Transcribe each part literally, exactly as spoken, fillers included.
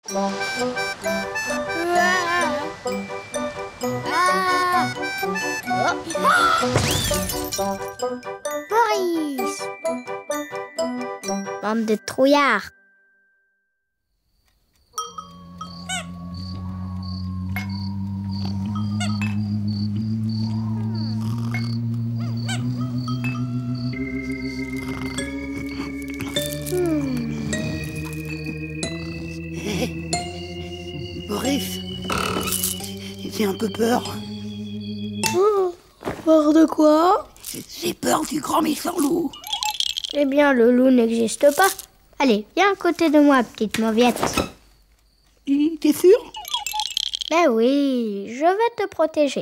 Boris! Bande de trouillards. Boris, j'ai un peu peur. Oh, peur de quoi? J'ai peur du grand méchant loup. Eh bien, le loup n'existe pas. Allez, viens à côté de moi, petite mauviette. T'es sûr? Ben oui, je vais te protéger.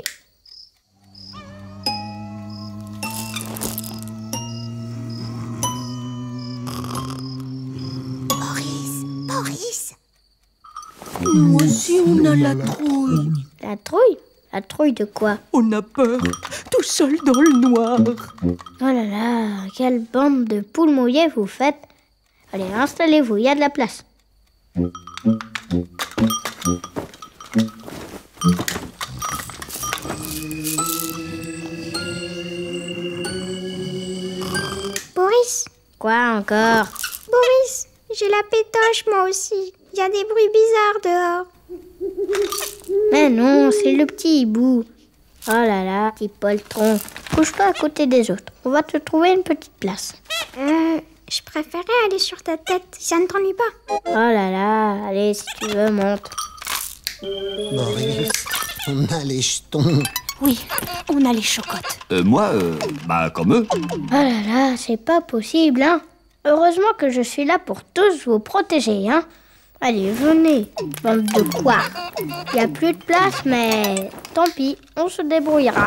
Boris, Boris. Nous aussi, on a la trouille. La trouille? La trouille de quoi? On a peur, tout seul dans le noir. Oh là là, quelle bande de poules mouillées vous faites. Allez, installez-vous, il y a de la place. Boris? Quoi encore? Boris, j'ai la pétoche moi aussi. Il y a des bruits bizarres dehors. Mais non, c'est le petit hibou. Oh là là, petit poltron. Couche-toi à côté des autres. On va te trouver une petite place. Euh, je préférais aller sur ta tête, ça ne t'ennuie pas. Oh là là, allez, si tu veux, monte. Boris, on a les jetons. Oui, on a les chocottes. Euh, moi, euh, bah, comme eux. Oh là là, c'est pas possible, hein. Heureusement que je suis là pour tous vous protéger, hein. Allez, venez, bande de quoi? Il n'y a plus de place, mais tant pis, on se débrouillera.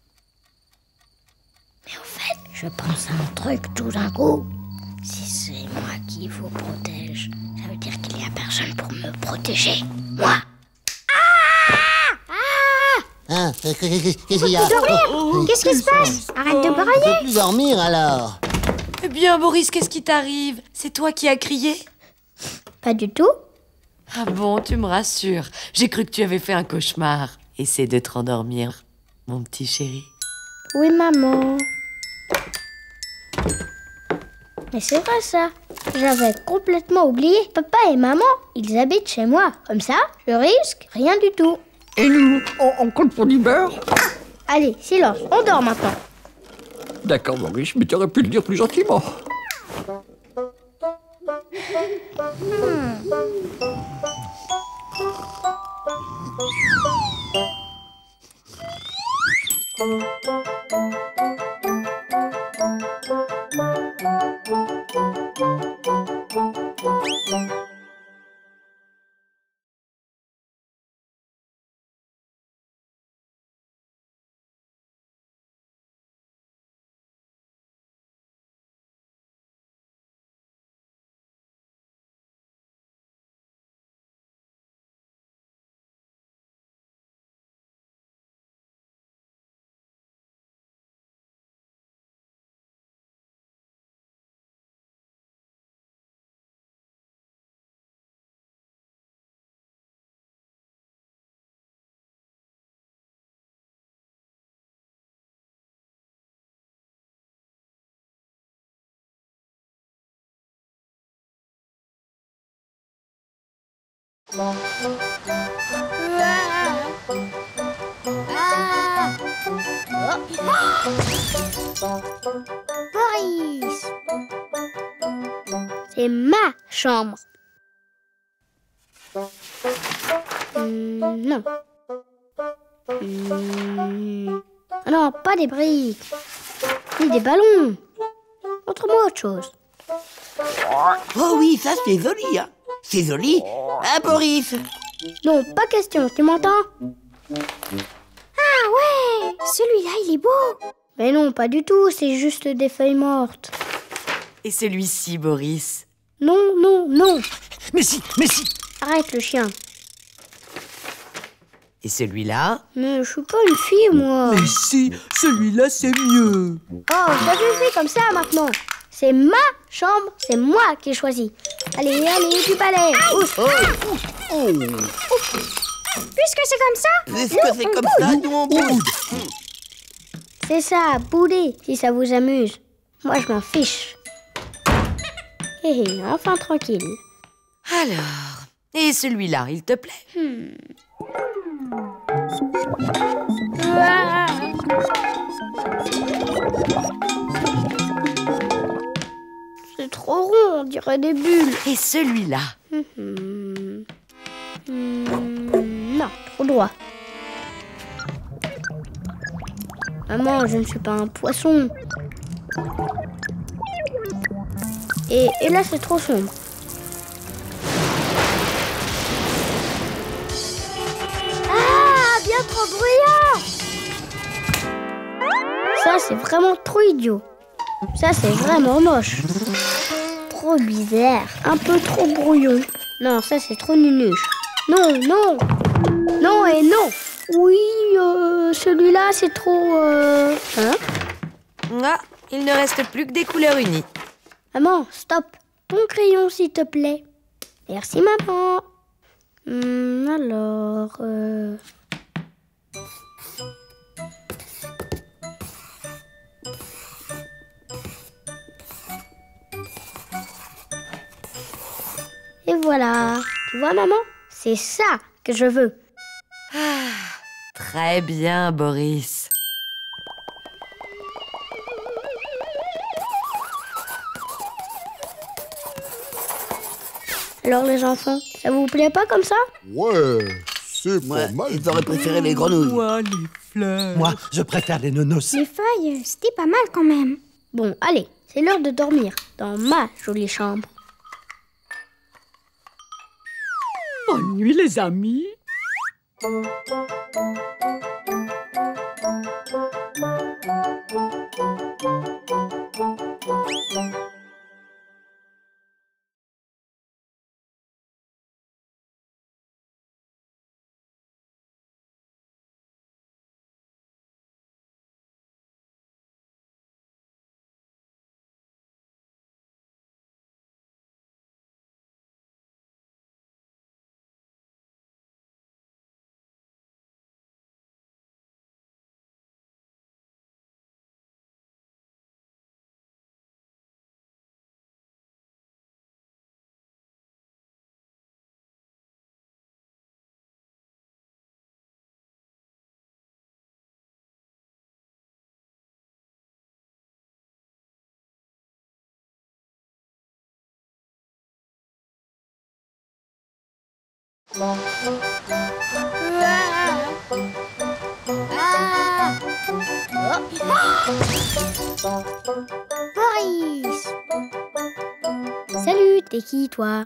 Mais au fait, je pense à un truc tout d'un coup. Si c'est moi qui vous protège, ça veut dire qu'il n'y a personne pour me protéger. Moi. Hein, qu'est-ce qu'il y a? Dormir? Qu'est-ce qui se passe? Arrête de On brailler. peut plus dormir alors. Eh bien, Boris, qu'est-ce qui t'arrive? C'est toi qui as crié? Pas du tout. Ah bon, tu me rassures. J'ai cru que tu avais fait un cauchemar. Essaie de te rendormir, mon petit chéri. Oui, maman. Mais c'est vrai ça. J'avais complètement oublié. Papa et maman, ils habitent chez moi. Comme ça, je risque rien du tout. Et nous, on, on compte pour du beurre? Allez, silence, on dort maintenant. D'accord, Boris, mais tu aurais pu le dire plus gentiment. Boris! C'est ma chambre. Hum, non. Hum, ah non, pas des briques. Ni des ballons. Montre-moi autre chose. Oh oui, ça c'est joli, hein. C'est joli. Hein, Boris? Non, pas question, tu m'entends? Ah ouais, celui-là il est beau. Mais non, pas du tout, c'est juste des feuilles mortes. Et celui-ci, Boris? Non, non, non. Mais si, mais si. Arrête le chien. Et celui-là? Mais je suis pas une fille, moi. Mais si, celui-là c'est mieux. Oh, ça suffit comme ça maintenant. C'est ma chambre, c'est moi qui ai choisi. Allez, allez, du balai. Ouf. Oh. Puisque c'est comme ça, Puisque c'est comme ça, nous on boude. C'est ça, bouder, si ça vous amuse. Moi, je m'en fiche. Hé hé, enfin tranquille. Alors, et celui-là, il te plaît? Hmm. Ah. C'est trop rond, on dirait des bulles. Et celui-là? Hmm. Hmm. Non, trop droit. Maman, je ne suis pas un poisson. Et, et là, c'est trop sombre. Ah, bien trop bruyant! Ça, c'est vraiment trop idiot. Ça, c'est vraiment moche. Trop bizarre. Un peu trop brouillon. Non, ça, c'est trop nunuche. Non, non. Non et non. Oui, euh, celui-là, c'est trop... Euh... Hein? Ah, il ne reste plus que des couleurs unies. Maman, stop. Ton crayon, s'il te plaît. Merci, maman. Hum, alors... Euh... Et voilà. Tu vois, maman? C'est ça que je veux. Ah, très bien, Boris. Alors, les enfants, ça vous plaît pas comme ça? Ouais, c'est Moi, pas mal. ils auraient préféré les grenouilles. Moi, les fleurs. Moi, je préfère les nonos. les feuilles, c'était pas mal quand même. Bon, allez, c'est l'heure de dormir dans ma jolie chambre. Bonne nuit, les amis. Boris! Salut, t'es qui, toi?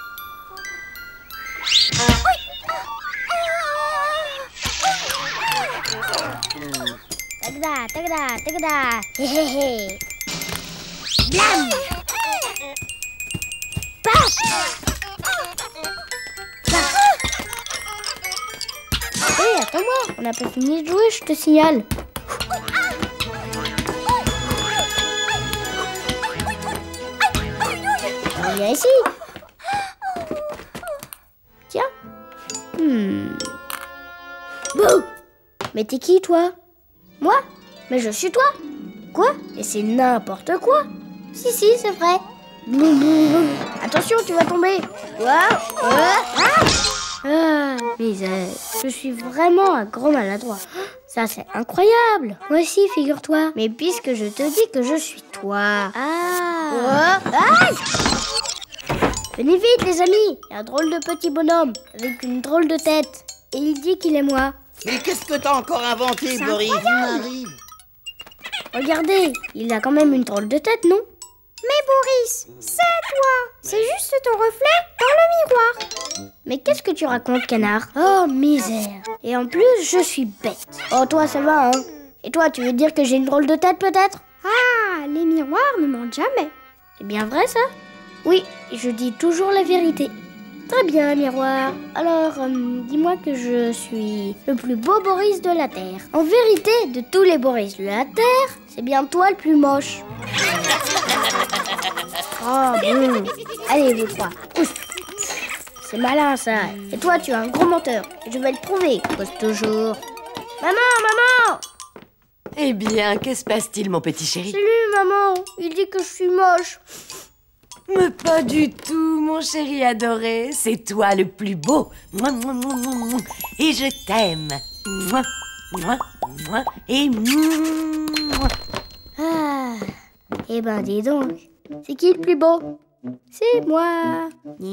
Tagda, tagda, tagda! Hé hé hé! Blam! Paf! Hé, attends-moi, on n'a pas fini de jouer, je te signale. Viens ici. Tiens. Hmm. Bouh! Mais t'es qui, toi? Moi? Mais je suis toi. Quoi? Et c'est n'importe quoi. Si, si, c'est vrai. Boum, boum, boum. Attention, tu vas tomber. Waouh! Ah! Ah, misère. Je suis vraiment un gros maladroit. Ça, c'est incroyable. Moi aussi, figure-toi. Mais puisque je te dis que je suis toi. Ah! Oh. Aïe! Venez vite, les amis. Il y a un drôle de petit bonhomme avec une drôle de tête. Et il dit qu'il est moi. Mais qu'est-ce que t'as encore inventé, Boris? On arrive. Regardez, il a quand même une drôle de tête, non? Mais Boris, c'est toi. C'est juste ton reflet dans le miroir. Mais qu'est-ce que tu racontes, canard? Oh, misère. Et en plus, je suis bête. Oh, toi, ça va, hein? Et toi, tu veux dire que j'ai une drôle de tête, peut-être? Ah, les miroirs ne mentent jamais. C'est bien vrai, ça? Oui, je dis toujours la vérité. Très bien, miroir. Alors, euh, dis-moi que je suis le plus beau Boris de la Terre. En vérité, de tous les Boris de la Terre, c'est bien toi le plus moche. Oh, bon. Allez, vous trois. Ouf. c'est malin ça. Et toi, tu es un gros menteur. Et je vais le prouver. Pose toujours. Maman, maman! Eh bien, que se passe-t-il, mon petit chéri? C'est lui, maman. Il dit que je suis moche. Mais pas du tout, mon chéri adoré. C'est toi le plus beau. Mouah, mouah, mouah, mouah. Et je t'aime. Mouah, mouah, mouah. Et mouah. Ah, eh ben dis donc. C'est qui le plus beau? C'est moi.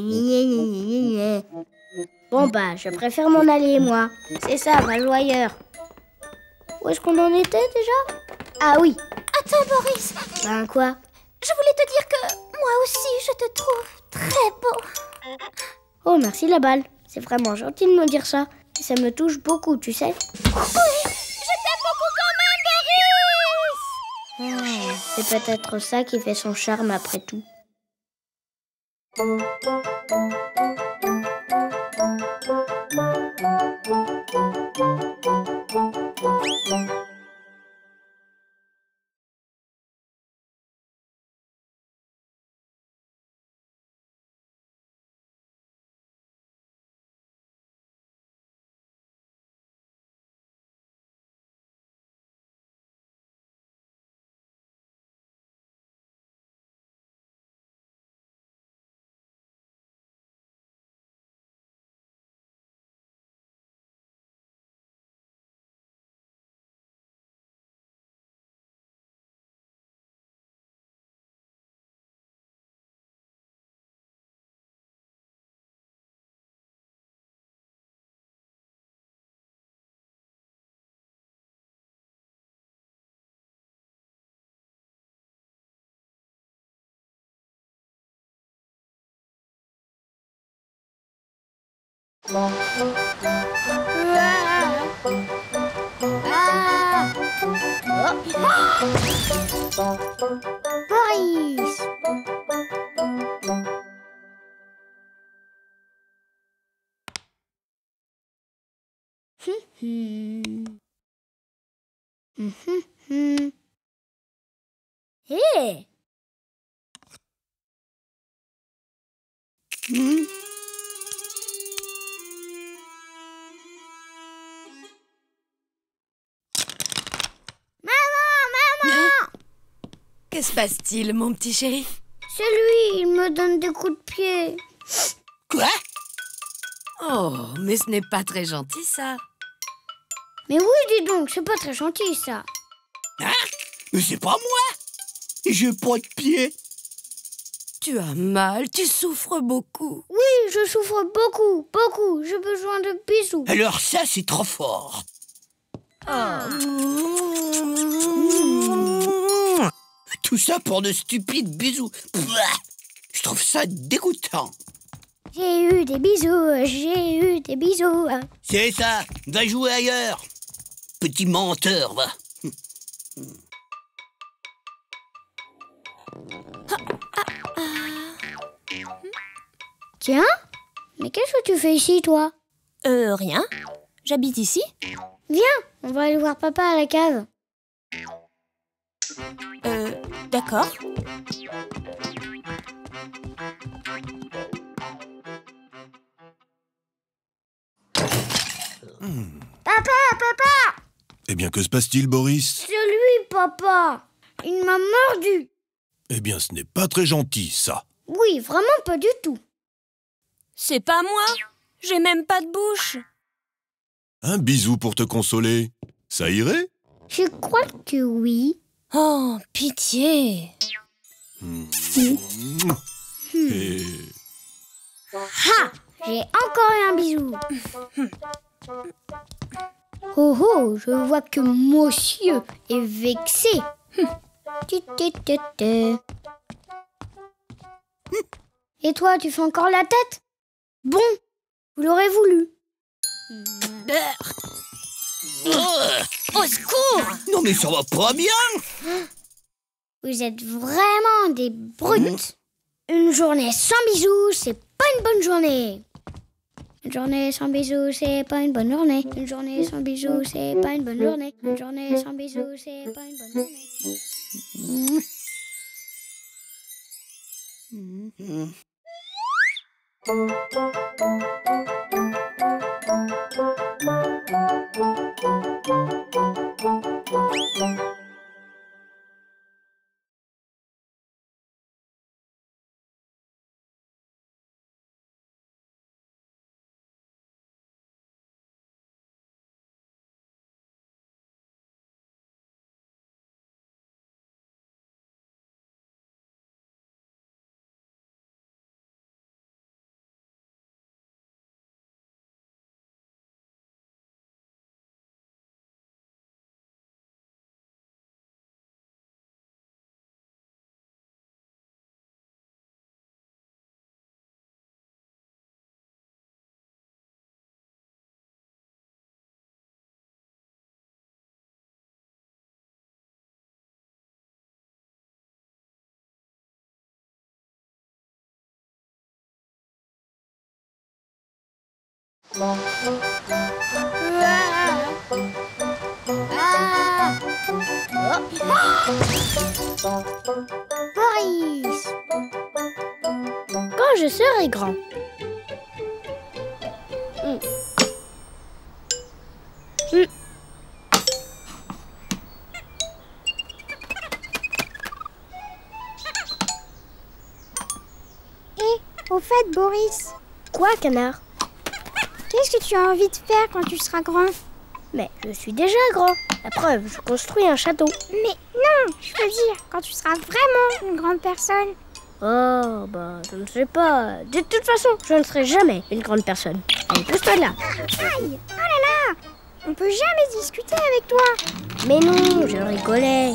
Bon bah, je préfère m'en aller, moi. C'est ça, va jouer ailleurs. Où est-ce qu'on en était déjà? Ah oui. Attends, Boris. Ben quoi? Je voulais te dire que moi aussi, je te trouve très beau. Oh, merci la balle. C'est vraiment gentil de me dire ça. Et ça me touche beaucoup, tu sais. Oui, je t'aime beaucoup quand même, Boris. Ah, c'est peut-être ça qui fait son charme après tout. Boris! Hé! Que se passe-t-il, mon petit chéri? C'est lui, il me donne des coups de pied. Quoi? Oh, mais ce n'est pas très gentil, ça. Mais oui, dis donc, c'est pas très gentil, ça. Hein? Mais c'est pas moi! J'ai pas de pied. Tu as mal, tu souffres beaucoup. Oui, je souffre beaucoup, beaucoup. J'ai besoin de bisous. Alors ça, c'est trop fort. Tout ça pour de stupides bisous. Pouah, je trouve ça dégoûtant. J'ai eu des bisous, j'ai eu des bisous. C'est ça, va jouer ailleurs. Petit menteur, va. Tiens, mais qu'est-ce que tu fais ici, toi? Euh, rien. J'habite ici. Viens, on va aller voir papa à la cave. Euh, d'accord. Hmm. Papa, papa! Eh bien, que se passe-t-il, Boris? C'est lui, papa. Il m'a mordu. Eh bien, ce n'est pas très gentil, ça. Oui, vraiment pas du tout. C'est pas moi. J'ai même pas de bouche. Un bisou pour te consoler. Ça irait? Je crois que oui. Oh, pitié. Hmm. Hmm. Et... Ha! J'ai encore eu un bisou. Oh oh, je vois que monsieur est vexé. Tu, tu, tu, tu. Et toi, tu fais encore la tête? Bon, vous l'aurez voulu. Au secours! Non mais ça va pas bien. Vous êtes vraiment des brutes. Une journée sans bisous, c'est pas une bonne journée. Une journée sans bisous, c'est pas une bonne journée. Une journée sans bisous, c'est pas une bonne journée. Une journée sans bisous, c'est pas une bonne journée. Boris! Quand je serai grand. Hmm. Hmm. Et, au fait, Boris, Quoi, canard? qu'est-ce que tu as envie de faire quand tu seras grand? Mais je suis déjà grand. La preuve, je construis un château. Mais non, je veux dire, quand tu seras vraiment une grande personne. Oh, bah, je ne sais pas. De toute façon, je ne serai jamais une grande personne. Allez, pousse-toi de là. Aïe, oh là là, on peut jamais discuter avec toi. Mais non, je rigolais.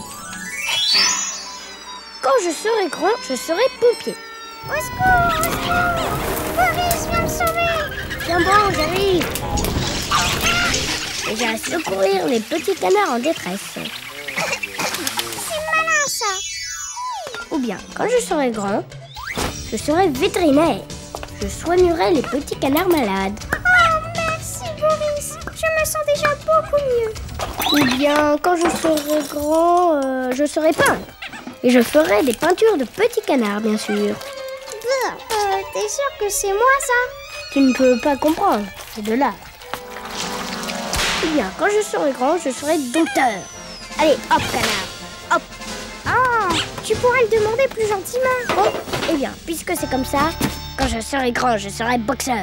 Quand je serai grand, je serai pompier. Au secours, au secours, Boris, viens me sauver. Tiens bon, j'arrive. Et j'ai à secourir les petits canards en détresse. C'est malin ça. Ou bien, quand je serai grand, je serai vétérinaire. Je soignerai les petits canards malades. Oh, merci Boris, je me sens déjà beaucoup mieux. Ou bien, quand je serai grand, euh, je serai peintre. Et je ferai des peintures de petits canards, bien sûr. Euh, t'es sûr que c'est moi ça? Tu ne peux pas comprendre, c'est de l'art. Ou bien, quand je serai grand, je serai dompteur. Allez, hop, canard, hop. Oh, tu pourrais le demander plus gentiment. Bon, eh bien, puisque c'est comme ça, quand je serai grand, je serai boxeur.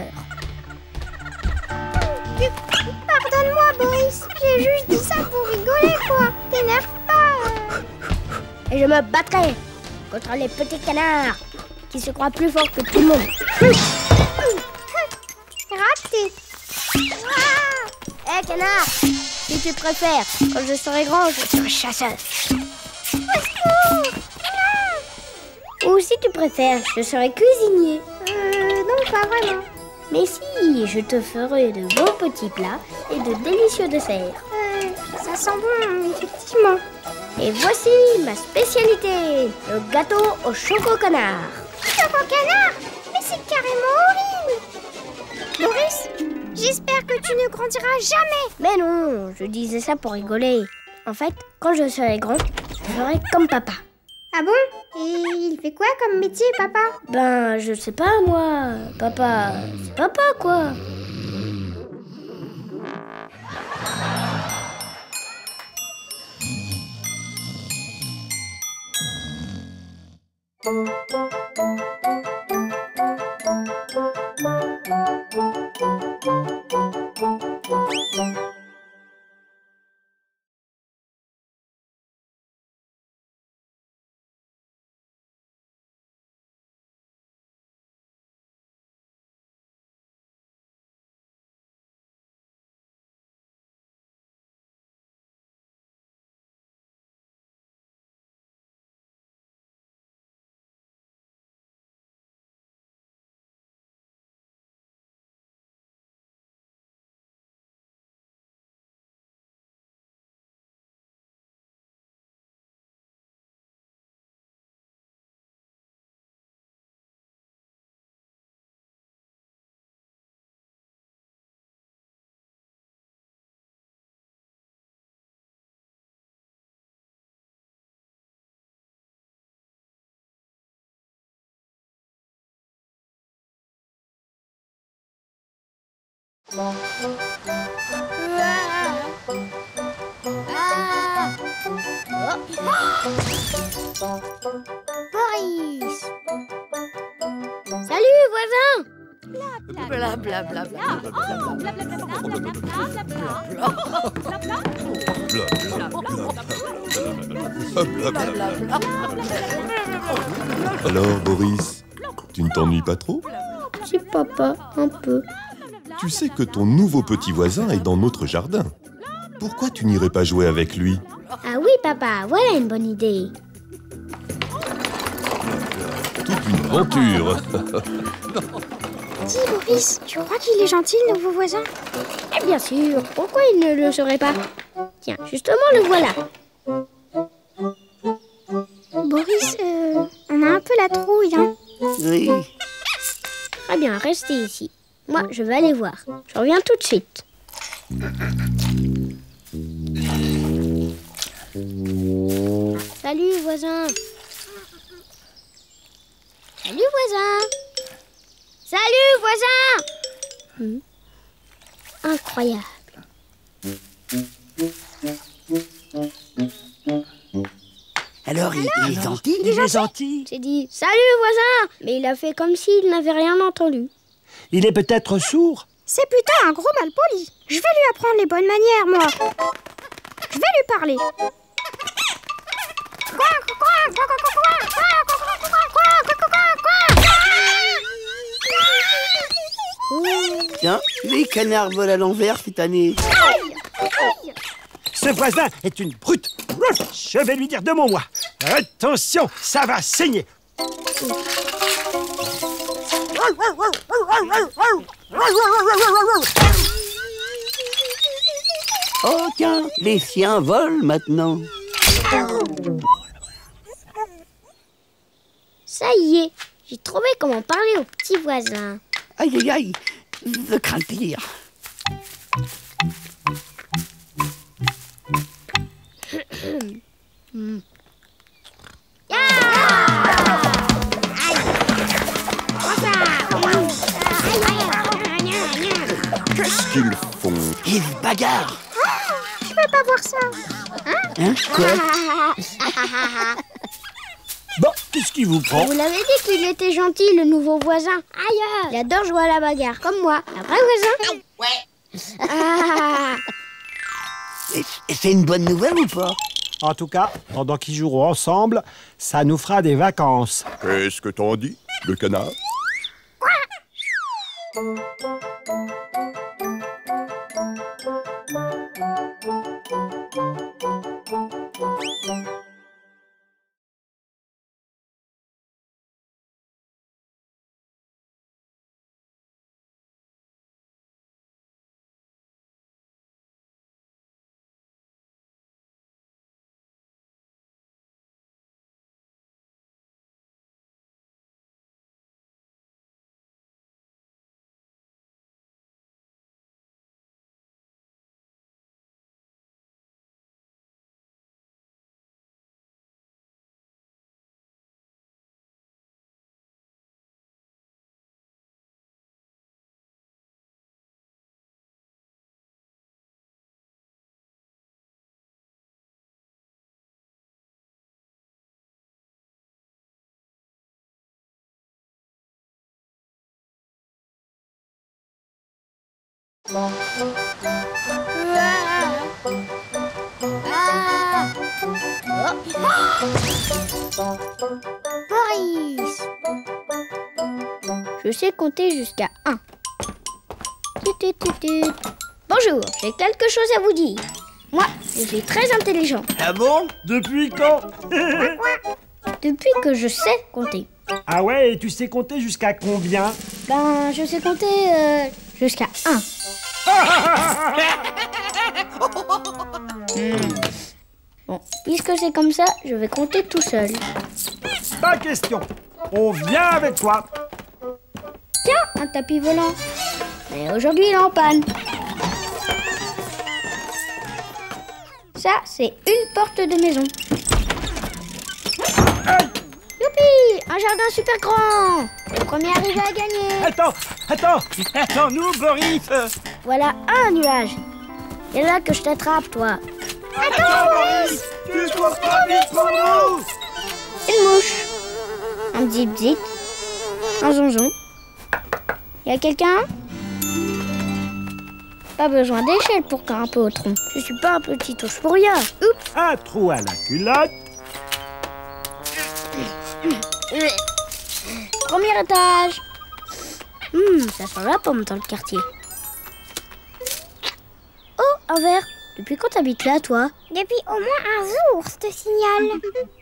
Pardonne-moi Boris, j'ai juste dit ça pour rigoler quoi. T'énerve pas. euh. Et je me battrai contre les petits canards qui se croient plus forts que tout le monde. Raté. Hé, canard, si tu préfères, quand je serai grand, je serai chasseur. Ou si tu préfères, je serai cuisinier. Euh, non, pas vraiment. Mais si, je te ferai de bons petits plats et de délicieux desserts. Euh, ça sent bon, effectivement. Et voici ma spécialité, le gâteau au choco-canard. Choco canard, mais c'est carrément horrible. Boris, j'espère que tu ne grandiras jamais. Mais non, je disais ça pour rigoler. En fait, quand je serai grand, je ferai comme papa. Ah bon? Et il fait quoi comme métier, papa? Ben, je sais pas, moi. Papa, c'est papa, quoi. Boris! Salut, voisin! Bla bla bla bla. Alors, Boris, tu ne t'ennuies pas trop? Si, papa, un peu. Tu sais que ton nouveau petit voisin est dans notre jardin. Pourquoi tu n'irais pas jouer avec lui? Ah oui, papa, voilà une bonne idée. Toute une aventure. Dis, Boris, tu crois qu'il est gentil, le nouveau voisin? Eh bien sûr, pourquoi il ne le serait pas? Tiens, justement, le voilà. Boris, euh, on a un peu la trouille, hein? Oui. Très bien, restez ici. Moi, je vais aller voir. Je reviens tout de suite. Salut, voisin. Salut, voisin. Salut, voisin. Hmm. Incroyable. Alors, il, il est gentil? Il est gentil. J'ai dit salut, voisin. Mais il a fait comme s'il n'avait rien entendu. Il est peut-être sourd. C'est putain un gros malpoli. Je vais lui apprendre les bonnes manières, moi. Je vais lui parler. Tiens, les canards volent à l'envers cette année. Ce voisin est une brute. Je vais lui dire de mon moi. Attention, ça va saigner. Oh tiens, les siens volent maintenant. Ça y est, j'ai trouvé comment parler au petit voisin. Aïe aïe aïe, je crains le pire. Hmm. Qu'est-ce qu'ils font? Ils se bagarrent. Je peux pas voir ça. Hein? Quoi? Bon, qu'est-ce qui vous prend? Vous l'avez dit qu'il était gentil, le nouveau voisin. Aïe, il adore jouer à la bagarre, comme moi. Un vrai voisin? Ouais. Ah. Et- et C'est une bonne nouvelle ou pas? En tout cas, pendant qu'ils joueront ensemble, ça nous fera des vacances. Qu'est-ce que t'en dis, le canard? Boris! Je sais compter jusqu'à un. Tut, tut, tut, tut. Bonjour, j'ai quelque chose à vous dire. Moi, je suis très intelligent. Ah bon? Depuis quand? Depuis que je sais compter. Ah ouais, et tu sais compter jusqu'à combien? Ben, je sais compter euh, jusqu'à un. Hmm. Bon, puisque c'est comme ça, je vais compter tout seul. Pas question. On vient avec toi. Tiens, un tapis volant. Mais aujourd'hui, il est en panne. Ça, c'est une porte de maison. Youpi! Un jardin super grand! Le premier arrivé à gagner! Attends, attends, attends-nous, Boris. Voilà un nuage. C'est là que je t'attrape, toi. Attends, Boris! Tu cours pas vite pour nous! Une mouche. Un zip-zip. Un zonzon. Y a quelqu'un? Pas besoin d'échelle pour grimper au tronc. Je suis pas un petit ours pour rien. Oups. Un trou à la culotte. Premier étage. Hum, ça sent la pomme dans le quartier. Oh, un verre. Depuis quand t'habites là, toi? Depuis au moins un jour, je te signale.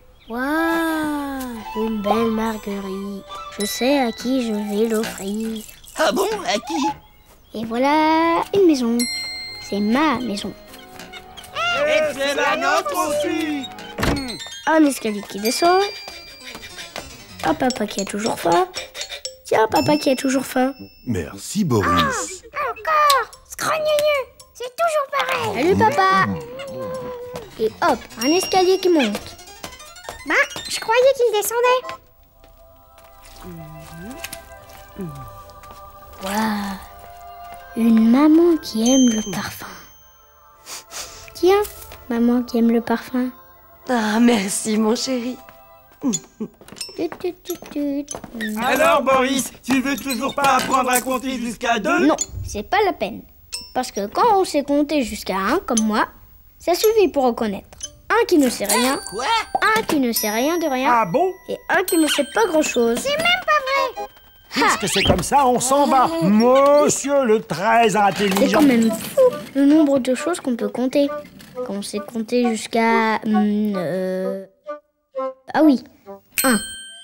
Waouh, une belle marguerite. Je sais à qui je vais l'offrir. Ah bon? À qui? Et voilà une maison. C'est ma maison. Et c'est la nôtre aussi! Un escalier qui descend. Un papa qui a toujours faim. Tiens, papa qui a toujours faim. Merci, Boris. Encore! Scrogneux! C'est toujours pareil! Salut, papa. Et hop, un escalier qui monte. Bah, je croyais qu'il descendait. Waouh, une maman qui aime le parfum. Tiens, maman qui aime le parfum. Ah, merci, mon chéri. Tut, tut, tut, tut. Alors, Boris, tu veux toujours pas apprendre à compter jusqu'à deux? Non, c'est pas la peine. Parce que quand on sait compter jusqu'à un, comme moi, ça suffit pour reconnaître un qui ne sait rien, Quoi? un qui ne sait rien de rien, Ah bon? et un qui ne sait pas grand-chose. C'est même pas vrai! Puisque c'est comme ça, on s'en va. Monsieur le très C'est intelligent. quand même fou le nombre de choses qu'on peut compter. Quand on sait compter jusqu'à... hum, euh... Ah oui, un.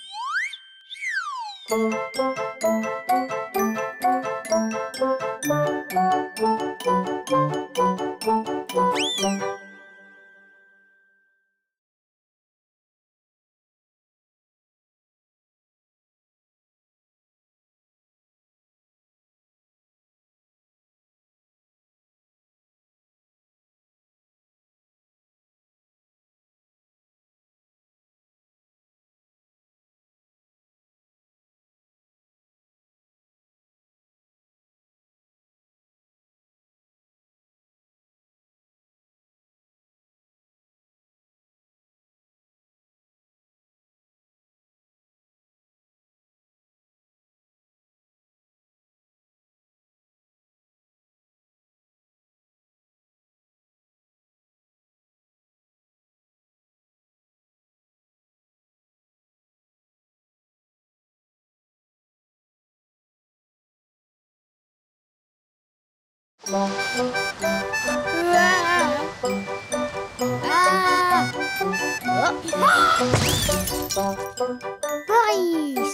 Boris!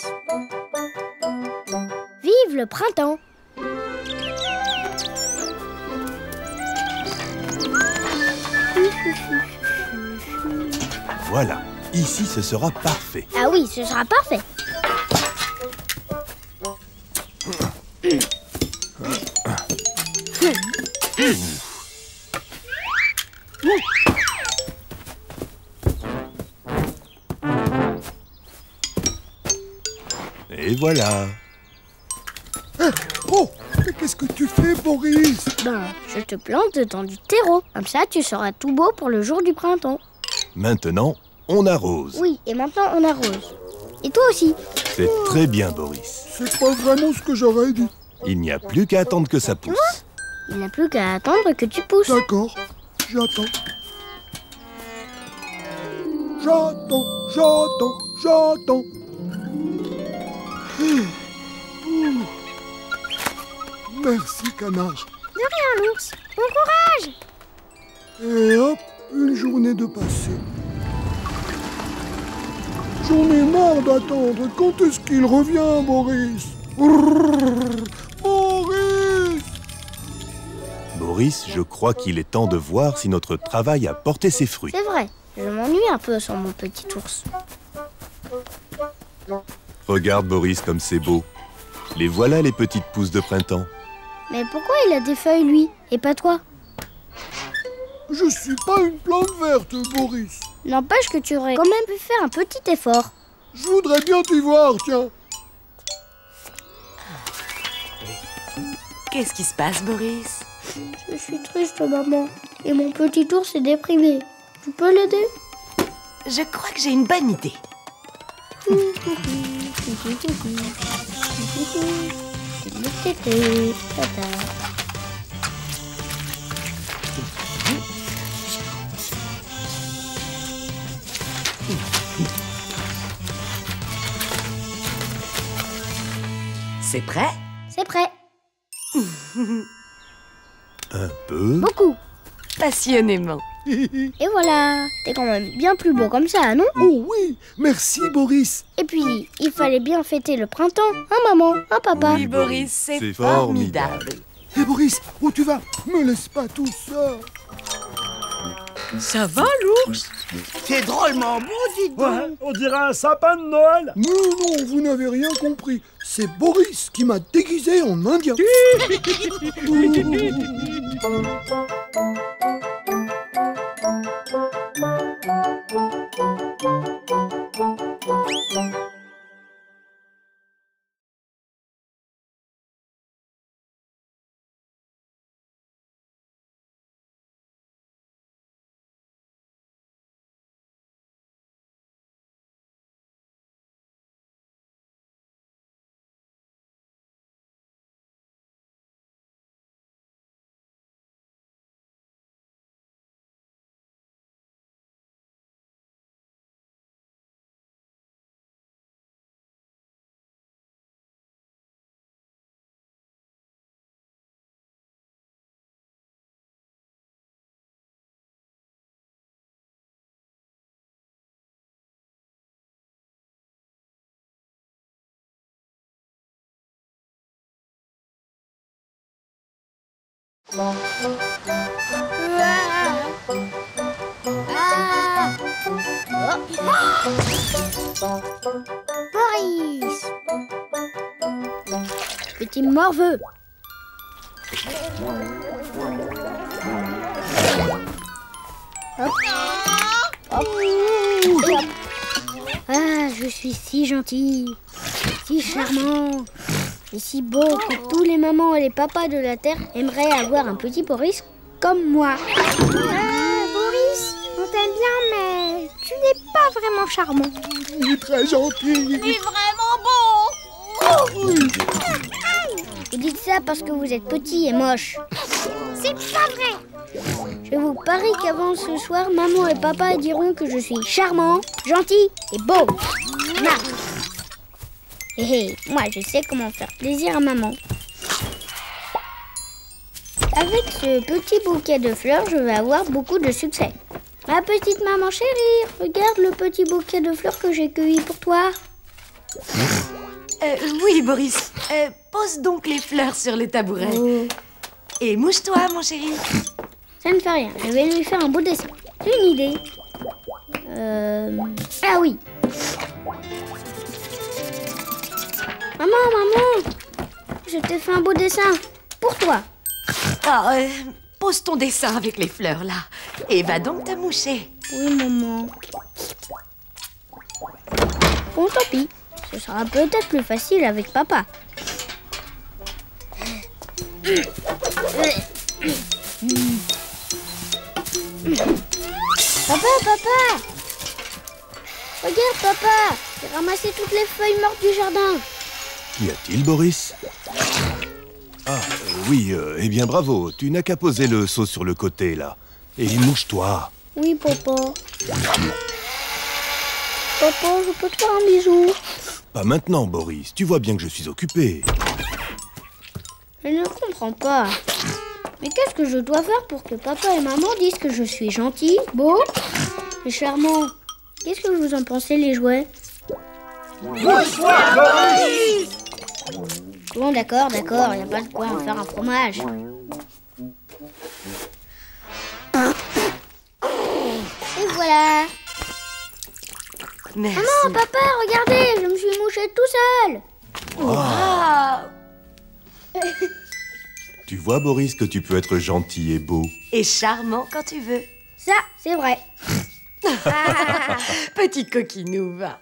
Vive le printemps! Voilà, ici ce sera parfait. Ah oui, ce sera parfait. Et voilà. Oh, mais qu'est-ce que tu fais, Boris? Ben, je te plante dans du terreau. Comme ça, tu seras tout beau pour le jour du printemps. Maintenant, on arrose. Oui, et maintenant, on arrose. Et toi aussi. C'est très bien, Boris. C'est pas vraiment ce que j'aurais dit. Il n'y a plus qu'à attendre que ça pousse. Il n'a plus qu'à attendre que tu pousses. D'accord, j'attends. J'attends, j'attends, j'attends. Merci, canard. De rien, l'ours. Bon courage! Et hop, une journée de passé. J'en ai marre d'attendre. Quand est-ce qu'il revient, Boris? Boris! Boris, je crois qu'il est temps de voir si notre travail a porté ses fruits. C'est vrai, je m'ennuie un peu sans mon petit ours. Regarde, Boris, comme c'est beau. Les voilà, les petites pousses de printemps. Mais pourquoi il a des feuilles, lui, et pas toi? Je suis pas une plante verte, Boris. N'empêche que tu aurais quand même pu faire un petit effort. Je voudrais bien t'y voir, tiens. Qu'est-ce qui se passe, Boris? Je suis triste, maman. Et mon petit ours est déprimé. Tu peux l'aider? Je crois que j'ai une bonne idée. C'est prêt? C'est prêt. Un peu. Beaucoup. Passionnément. Et voilà. T'es quand même bien plus beau comme ça, non? Oh oui, merci Boris. Et puis, il fallait bien fêter le printemps. Hein, maman? Hein, papa? Oui, Boris, c'est C'est formidable. formidable. Hé Boris, où tu vas? Me laisse pas tout seul. Ça va, l'ours? C'est drôlement beau, dites donc. Ouais, on dirait un sapin de Noël. Non, non, vous n'avez rien compris. C'est Boris qui m'a déguisé en indien. Boris! Petit morveux. Hop. Hop. Et hop. Ah, je suis si gentille, si charmant et si beau que tous les mamans et les papas de la Terre aimeraient avoir un petit Boris comme moi. Ah, Boris, on t'aime bien, mais tu n'es pas vraiment charmant. Il est très gentil. Vous dites ça parce que vous êtes petit et moche. C'est pas vrai. Je vous parie qu'avant ce soir, maman et papa diront que je suis charmant, gentil et beau. Na. Hé hé, moi je sais comment faire plaisir à maman. Avec ce petit bouquet de fleurs, je vais avoir beaucoup de succès. Ma petite maman chérie, regarde le petit bouquet de fleurs que j'ai cueilli pour toi. Euh, oui, Boris. Euh, pose donc les fleurs sur les tabourets. Oh. Et mouche-toi, mon chéri. Ça ne fait rien, je vais lui faire un beau dessin. J'ai une idée. Euh... Ah oui. Maman, maman, je t'ai fait un beau dessin. Pour toi. Ah, euh, pose ton dessin avec les fleurs, là. Et va donc te moucher. Oui, maman. Bon, tant pis. Ce sera peut-être plus facile avec papa. Papa, papa! Regarde, papa! J'ai ramassé toutes les feuilles mortes du jardin. Qu'y a-t-il, Boris? Ah, euh, oui, euh, eh bien bravo. Tu n'as qu'à poser le seau sur le côté, là. Et mouche-toi. Oui, papa. Papa, je peux te faire un bisou? Pas maintenant, Boris. Tu vois bien que je suis occupé. Je ne comprends pas. Mais qu'est-ce que je dois faire pour que papa et maman disent que je suis gentil, beau et charmant? Qu'est-ce que vous en pensez, les jouets? Bonsoir, Boris. Bon, d'accord, d'accord, il n'y a pas de quoi en faire un fromage. Et voilà. Merci. Maman, papa, regardez, je me suis mouché tout seul. Ah. Tu vois, Boris, que tu peux être gentil et beau. Et charmant quand tu veux. Ça, c'est vrai. Petit coquinou, va.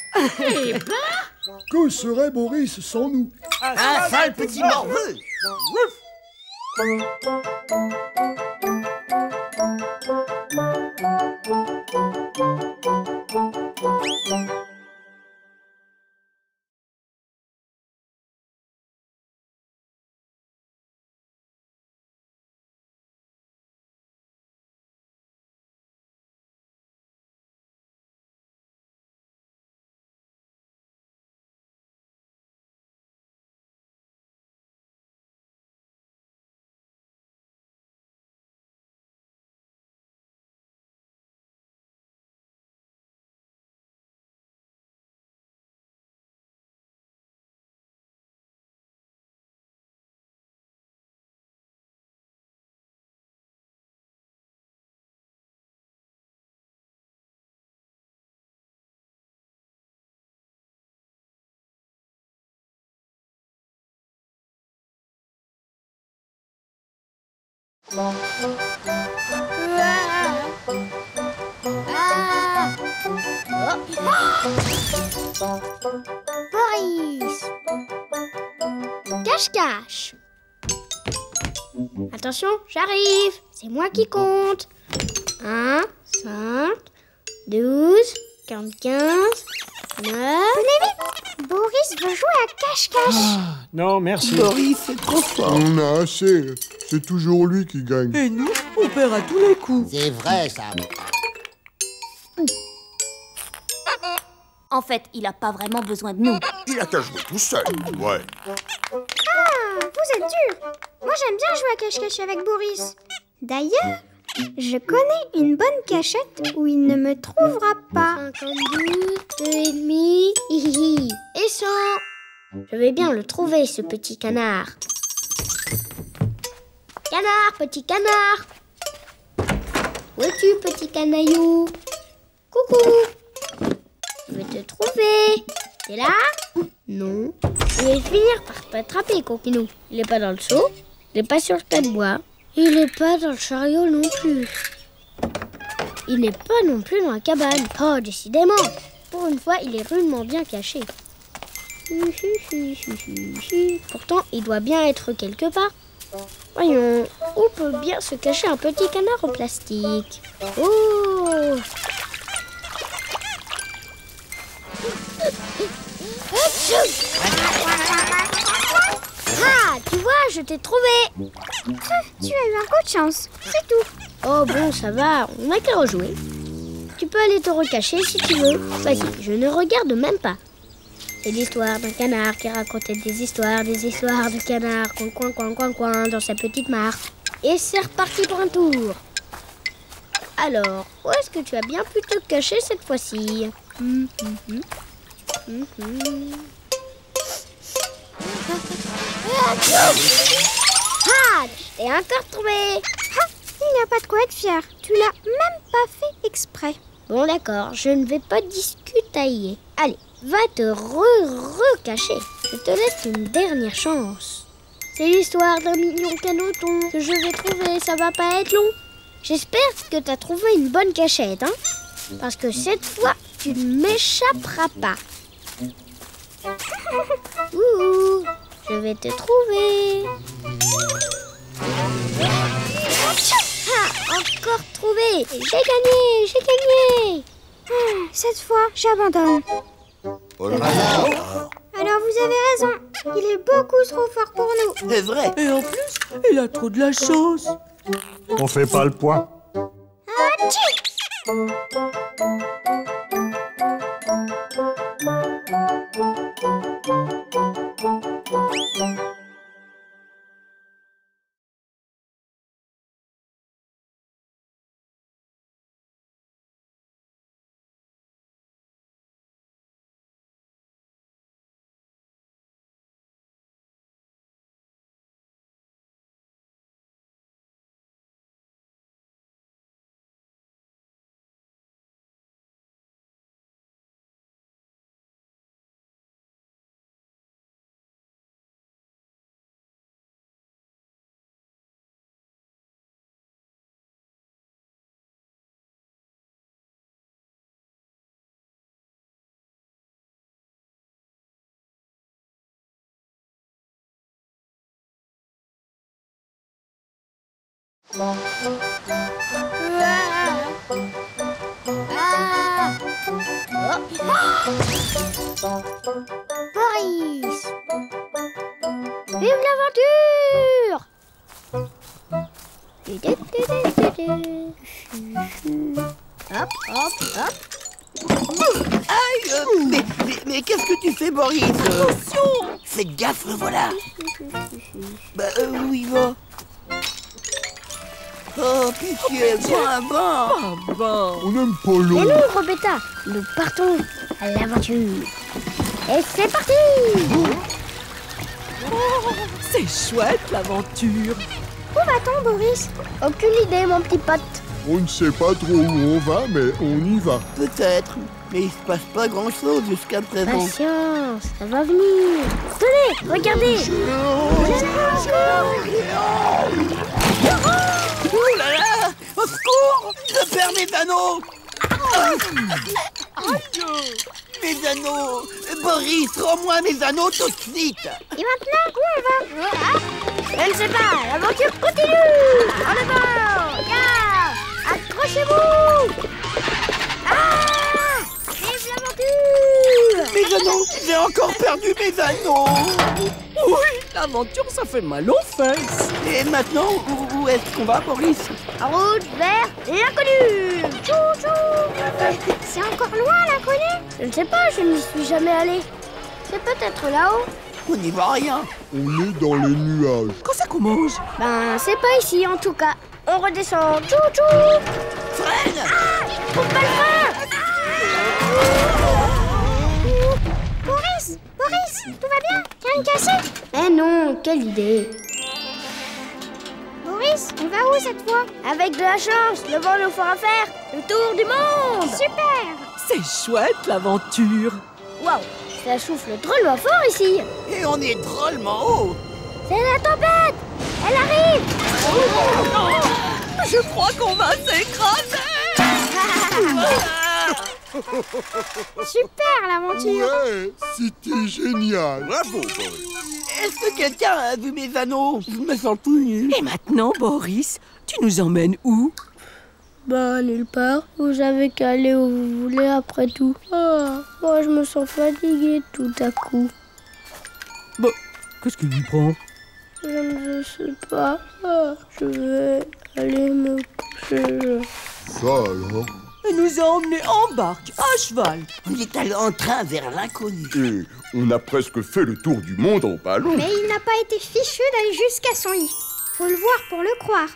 Que serait Boris sans nous? Un sale petit morveux. Boris! Cache-cache! Attention, j'arrive. C'est moi qui compte. un, cinq, douze, quarante-quinze, neuf... Boris veut jouer à cache-cache. Non, merci. Boris, c'est trop fort. On a assez. C'est toujours lui qui gagne. Et nous, on perd à tous les coups. C'est vrai, ça. En fait, il a pas vraiment besoin de nous. Il a qu'à jouer tout seul. Ouais. Ah, vous êtes dur. Moi, j'aime bien jouer à cache-cache avec Boris. D'ailleurs, je connais une bonne cachette où il ne me trouvera pas. cinquante-douze, deux et demi, hihihi, et cent. Je vais bien le trouver, ce petit canard. Canard, petit canard. Où es-tu, petit canaillou? Coucou. Je vais te trouver. T'es là? Non. Je vais finir par t'attraper, coquinou. Il est pas dans le seau, il est pas sur le tas de bois, il est pas dans le chariot non plus. Il n'est pas non plus dans la cabane. Oh, décidément. Pour une fois, il est rudement bien caché. Pourtant, il doit bien être quelque part. Voyons, où peut bien se cacher un petit canard en plastique? Oh! Ah, tu vois, je t'ai trouvé. Tu as eu un coup de chance, c'est tout. Oh bon, ça va, on n'a qu'à rejouer. Tu peux aller te recacher si tu veux. Vas-y, je ne regarde même pas. C'est l'histoire d'un canard qui racontait des histoires, des histoires de canard, coin, coin, coin, coin, coin, dans sa petite mare. Et c'est reparti pour un tour. Alors, où est-ce que tu as bien pu te cacher cette fois-ci? Hum, hum, hum. Hum, hum. Ah, je t'ai encore trouvé. Ah, il n'y a pas de quoi être fier. Tu l'as même pas fait exprès. Bon, d'accord, je ne vais pas discutailler. Allez, va te re-recacher. Je te laisse une dernière chance. C'est l'histoire d'un mignon canoton que je vais trouver, ça va pas être long. J'espère que t'as trouvé une bonne cachette, hein? Parce que cette fois, tu ne m'échapperas pas. Ouh, je vais te trouver. Ah, encore trouvé. J'ai gagné, j'ai gagné. Ah, cette fois, j'abandonne. Oh là là. Alors vous avez raison. Il est beaucoup trop fort pour nous. C'est vrai. Et en plus, il a trop de la chance. On fait pas le poids. Boris! Vive l'aventure! Hop, hop, hop. Aïe euh, Mais, mais, mais qu'est-ce que tu fais, Boris? Attention! Fais gaffe, le voilà. Bah, euh, où il va? Oh, pitié, pas un bain. On n'aime pas l'eau. Et nous, Robetta, nous partons à l'aventure. Et c'est parti! C'est chouette l'aventure. Où va-t-on, Boris? Aucune idée, mon petit pote. On ne sait pas trop où on va, mais on y va. Peut-être, mais il se passe pas grand-chose jusqu'à présent. Patience, ça va venir. Tenez, regardez. Oh là là! Au secours! Je perds mes anneaux! Mes anneaux! Boris, rends-moi mes anneaux tout de suite! Et maintenant, où on va? Je ne sais pas, l'aventure continue. En avant, gare, accrochez-vous. Ah! Vive l'aventure! Mes anneaux! J'ai encore perdu mes anneaux! Oui, l'aventure, ça fait mal aux fesses. Et maintenant, où, où est-ce qu'on va, Boris? En route vers l'inconnu. Tchou tchou. C'est encore loin, l'inconnu? Je ne sais pas, je n'y suis jamais allé. C'est peut-être là-haut. On n'y voit rien. On est dans les nuages. Quand ça commence? Ben, c'est pas ici en tout cas. On redescend. Tchou tchou. Freine! Ah! Coupe pas le frein! Boris! Boris! Tout va bien? Rien de cassé? Eh non, quelle idée. Boris, on va où cette fois? Avec de la chance, le vent nous fera faire le tour du monde. Super! C'est chouette l'aventure. Waouh, ça souffle drôlement fort ici. Et on est drôlement haut! C'est la tempête. Elle arrive. Je crois qu'on va s'écraser. Super l'aventure! Ouais, c'était génial. Bravo, Boris. Est-ce que quelqu'un a vu mes anneaux? Je me sens tout nu. Et maintenant, Boris, tu nous emmènes où? Ben, nulle part. Vous avez qu'à aller où vous voulez après tout. Ah, moi, je me sens fatiguée tout à coup. Bah, qu'est-ce qui lui prend? Je ne sais pas. Ah, je vais aller me coucher. Ça alors? Elle nous a emmenés en barque, à cheval. On est allé en train vers l'inconnu. Et on a presque fait le tour du monde en ballon. Mais il n'a pas été fichu d'aller jusqu'à son lit. Faut le voir pour le croire.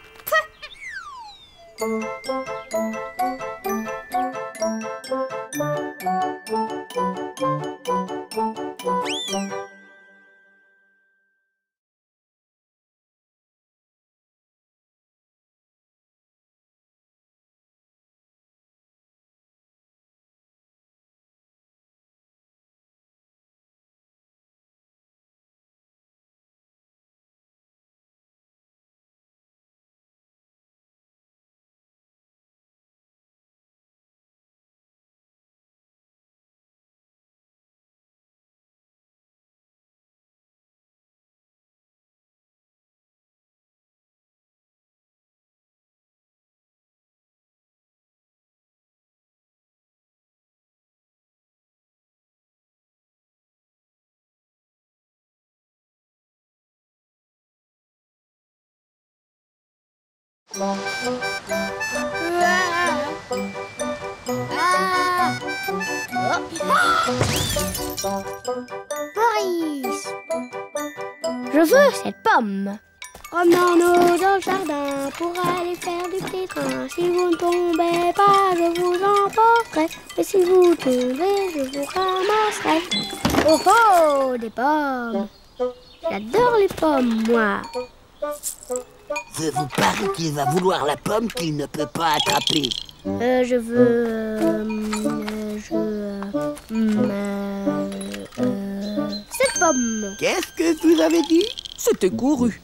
Boris! Je veux cette pomme. Promenons-nous dans le jardin pour aller faire du petit train. Si vous ne tombez pas, je vous emporterai. Et si vous tombez, je vous ramasserai. Oh oh, des pommes! J'adore les pommes, moi. Je vous parie qu'il va vouloir la pomme qu'il ne peut pas attraper. Euh, je veux... Euh, euh, je... Euh, euh, euh, cette pomme. Qu'est-ce que vous avez dit? C'était couru.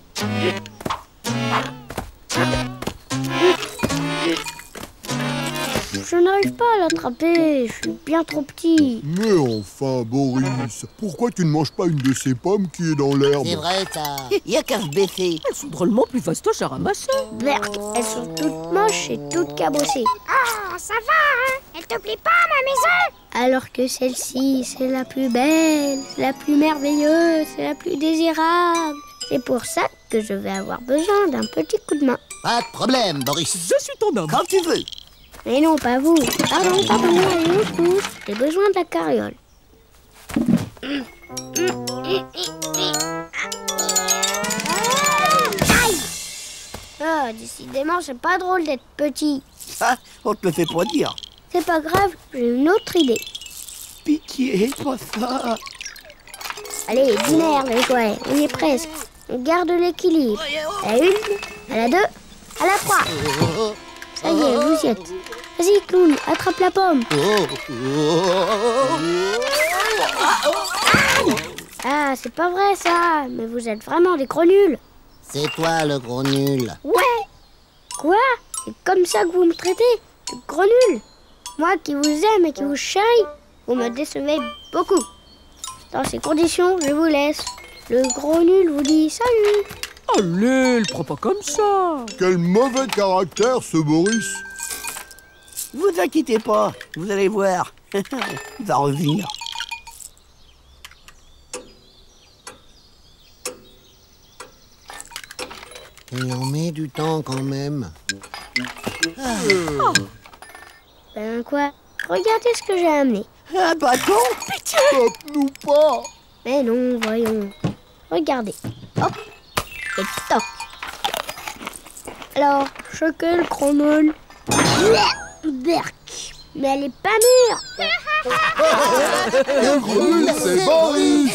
Je ne j'arrive pas à l'attraper. Je suis bien trop petit. Mais enfin, Boris, pourquoi tu ne manges pas une de ces pommes qui est dans l'herbe? C'est vrai, ça. Il y a qu'à se baisser. Elles sont drôlement plus fastoches à ramasser. Merde, elles sont toutes moches et toutes cabossées. Oh, ça va, hein? Elle te plaît pas, ma maison? Alors que celle-ci, c'est la plus belle, c'est la plus merveilleuse, c'est la plus désirable. C'est pour ça que je vais avoir besoin d'un petit coup de main. Pas de problème, Boris. Je suis ton homme. Quand tu veux. Mais non, pas vous. Pardon, pardon, allez, on se pousse. J'ai besoin de la carriole. Aïe! Ah, décidément, c'est pas drôle d'être petit. Ça, on te le fait pas dire. C'est pas grave, j'ai une autre idée. Pitié, pas ça. Allez, dîner, les jouets, on y est presque. On garde l'équilibre. À la une, à la deux, à la trois. Ça y est, vous y êtes. Vas-y, clown, attrape la pomme. Ah, c'est pas vrai ça. Mais vous êtes vraiment des gros nuls. C'est toi le gros nul. Ouais. Quoi? C'est comme ça que vous me traitez? De gros nuls? Moi qui vous aime et qui vous chéris, vous me décevez beaucoup. Dans ces conditions, je vous laisse. Le gros nul vous dit salut. Allez, le prends pas comme ça. Quel mauvais caractère, ce Boris. Vous inquiétez pas, vous allez voir. Il va revenir. Il en met du temps quand même. Ah. Oh. Ben quoi? Regardez ce que j'ai amené. Un bâton? Pitié! Tape-nous pas! Mais non, voyons. Regardez. Hop. Et toc. Alors, choquez le chronon. Berk. Mais elle est pas mûre. Le grenouille, c'est Boris!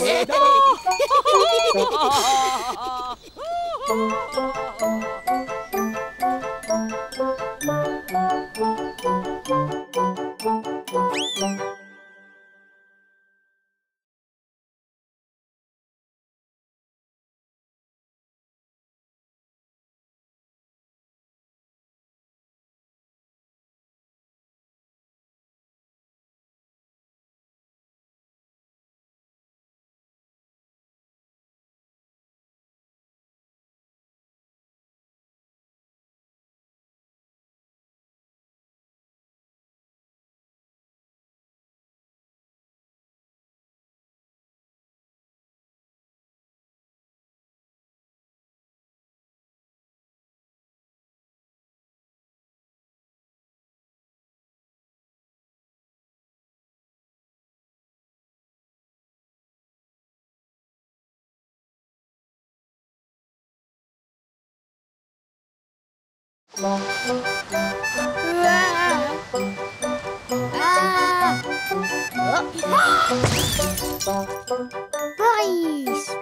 Boris!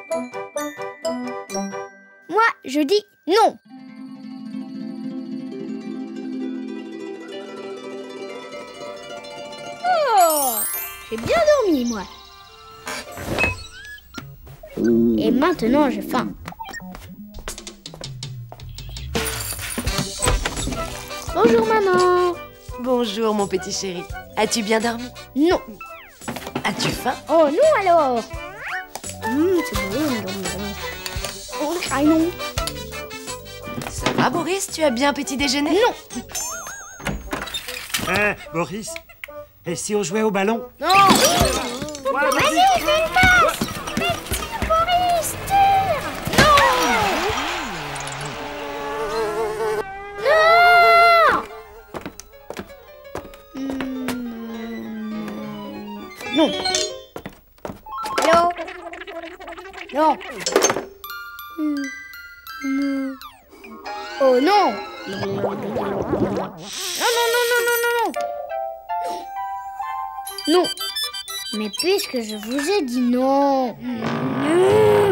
Moi, je dis non. Oh, j'ai bien dormi, moi. Et maintenant, j'ai faim. Bonjour, maman. Bonjour, mon petit chéri. As-tu bien dormi? Non. As-tu faim? Oh non, alors. Mmh, c'est bon. Oh, ah non. Ça va, Boris? Tu as bien petit déjeuner? Non. Hein, Boris? Et si on jouait au ballon? Non. Ouais, Vas-y, fais une passe. Mais tire, Boris, tire. Non. Non. Allô? Non. Non. Oh non. Non, non, non, non, non, non, non. Non. Mais puisque je vous ai dit non. Non.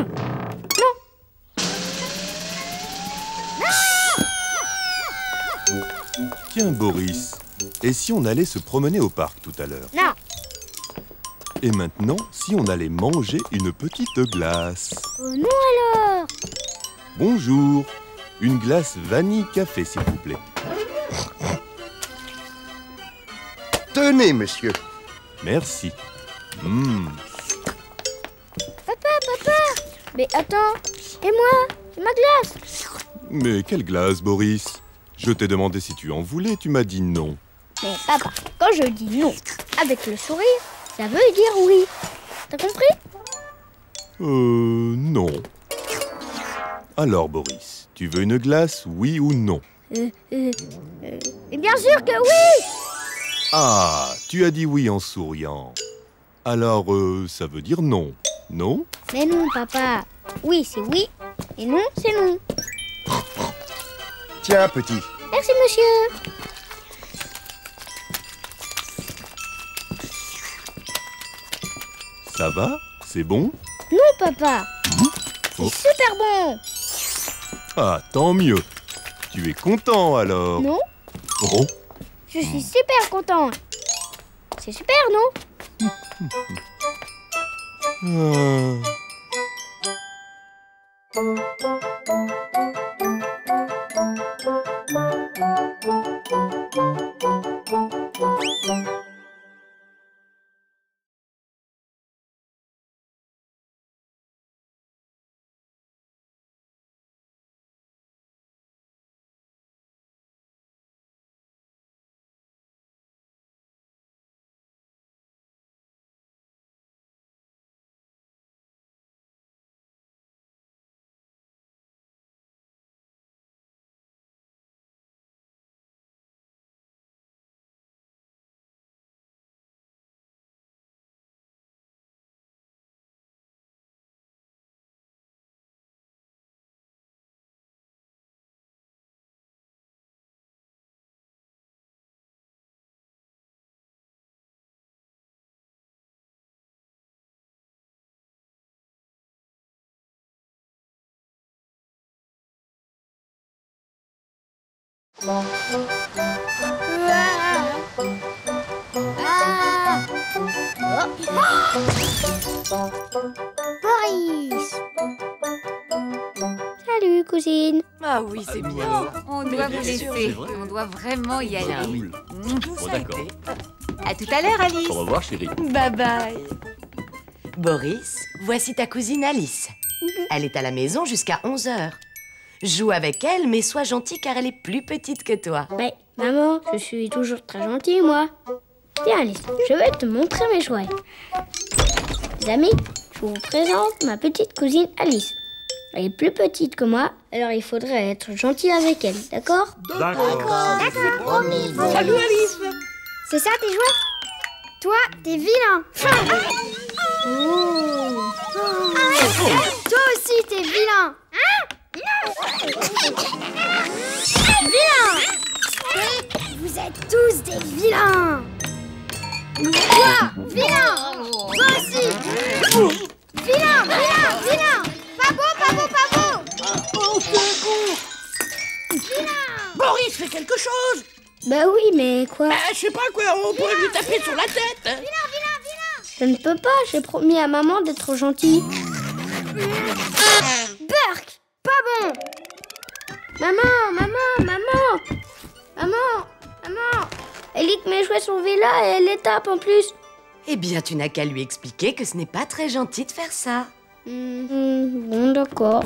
Tiens, Boris, et si on allait se promener au parc tout à l'heure? Non. Et maintenant, si on allait manger une petite glace? Oh non alors. Bonjour. Une glace vanille café, s'il vous plaît. Tenez, monsieur. Merci. Mmh. Papa, papa. Mais attends. Et moi? Ma glace. Mais quelle glace, Boris? Je t'ai demandé si tu en voulais, tu m'as dit non. Mais papa, quand je dis non avec le sourire, ça veut dire oui. T'as compris? Euh, non. Alors, Boris, tu veux une glace, oui ou non? Euh, euh, euh, et bien sûr que oui! Ah, tu as dit oui en souriant. Alors, euh, ça veut dire non, non? Mais non, papa. Oui, c'est oui. Et non, c'est non. Tiens, petit. Merci, monsieur. Ça va? C'est bon? Non, papa. C'est Oh. super bon. Ah, tant mieux. Tu es content alors? Non, Oh. je suis super content. C'est super, non? Ah. Boris! Salut, cousine. Ah oui, c'est bien. On Mais doit bien vous sûr, laisser. c'est vrai. On doit vraiment y aller. Ah oui. Mmh. Tout Bon, ça a d'accord. été. À tout à l'heure, Alice. Au revoir, chérie. Bye bye. Boris, voici ta cousine Alice. Elle est à la maison jusqu'à onze heures. Joue avec elle, mais sois gentil car elle est plus petite que toi. Mais, maman, je suis toujours très gentille, moi. Tiens, Alice, je vais te montrer mes jouets. Les amis, je vous présente ma petite cousine Alice. Elle est plus petite que moi, alors il faudrait être gentil avec elle, d'accord? D'accord. D'accord, promis. Salut Alice. C'est ça tes jouets? Toi, t'es vilain. Oh. Toi aussi, t'es vilain. Vilain. Vous êtes tous des vilains. Toi, vilain. Toi aussi. Vilain, vilain, vilain. Pas beau, pas beau, pas beau. Au secours. Boris, fais quelque chose. Bah oui, mais quoi? Bah, je sais pas quoi, on pourrait lui taper sur la tête. Vilain, vilain, vilain. Je ne peux pas, j'ai promis à maman d'être gentille. Burk, pas bon. Maman, maman, maman, maman, maman. Elle dit que mes jouets sont vilains et elle les tape en plus. Eh bien, tu n'as qu'à lui expliquer que ce n'est pas très gentil de faire ça. Mmh, bon, d'accord.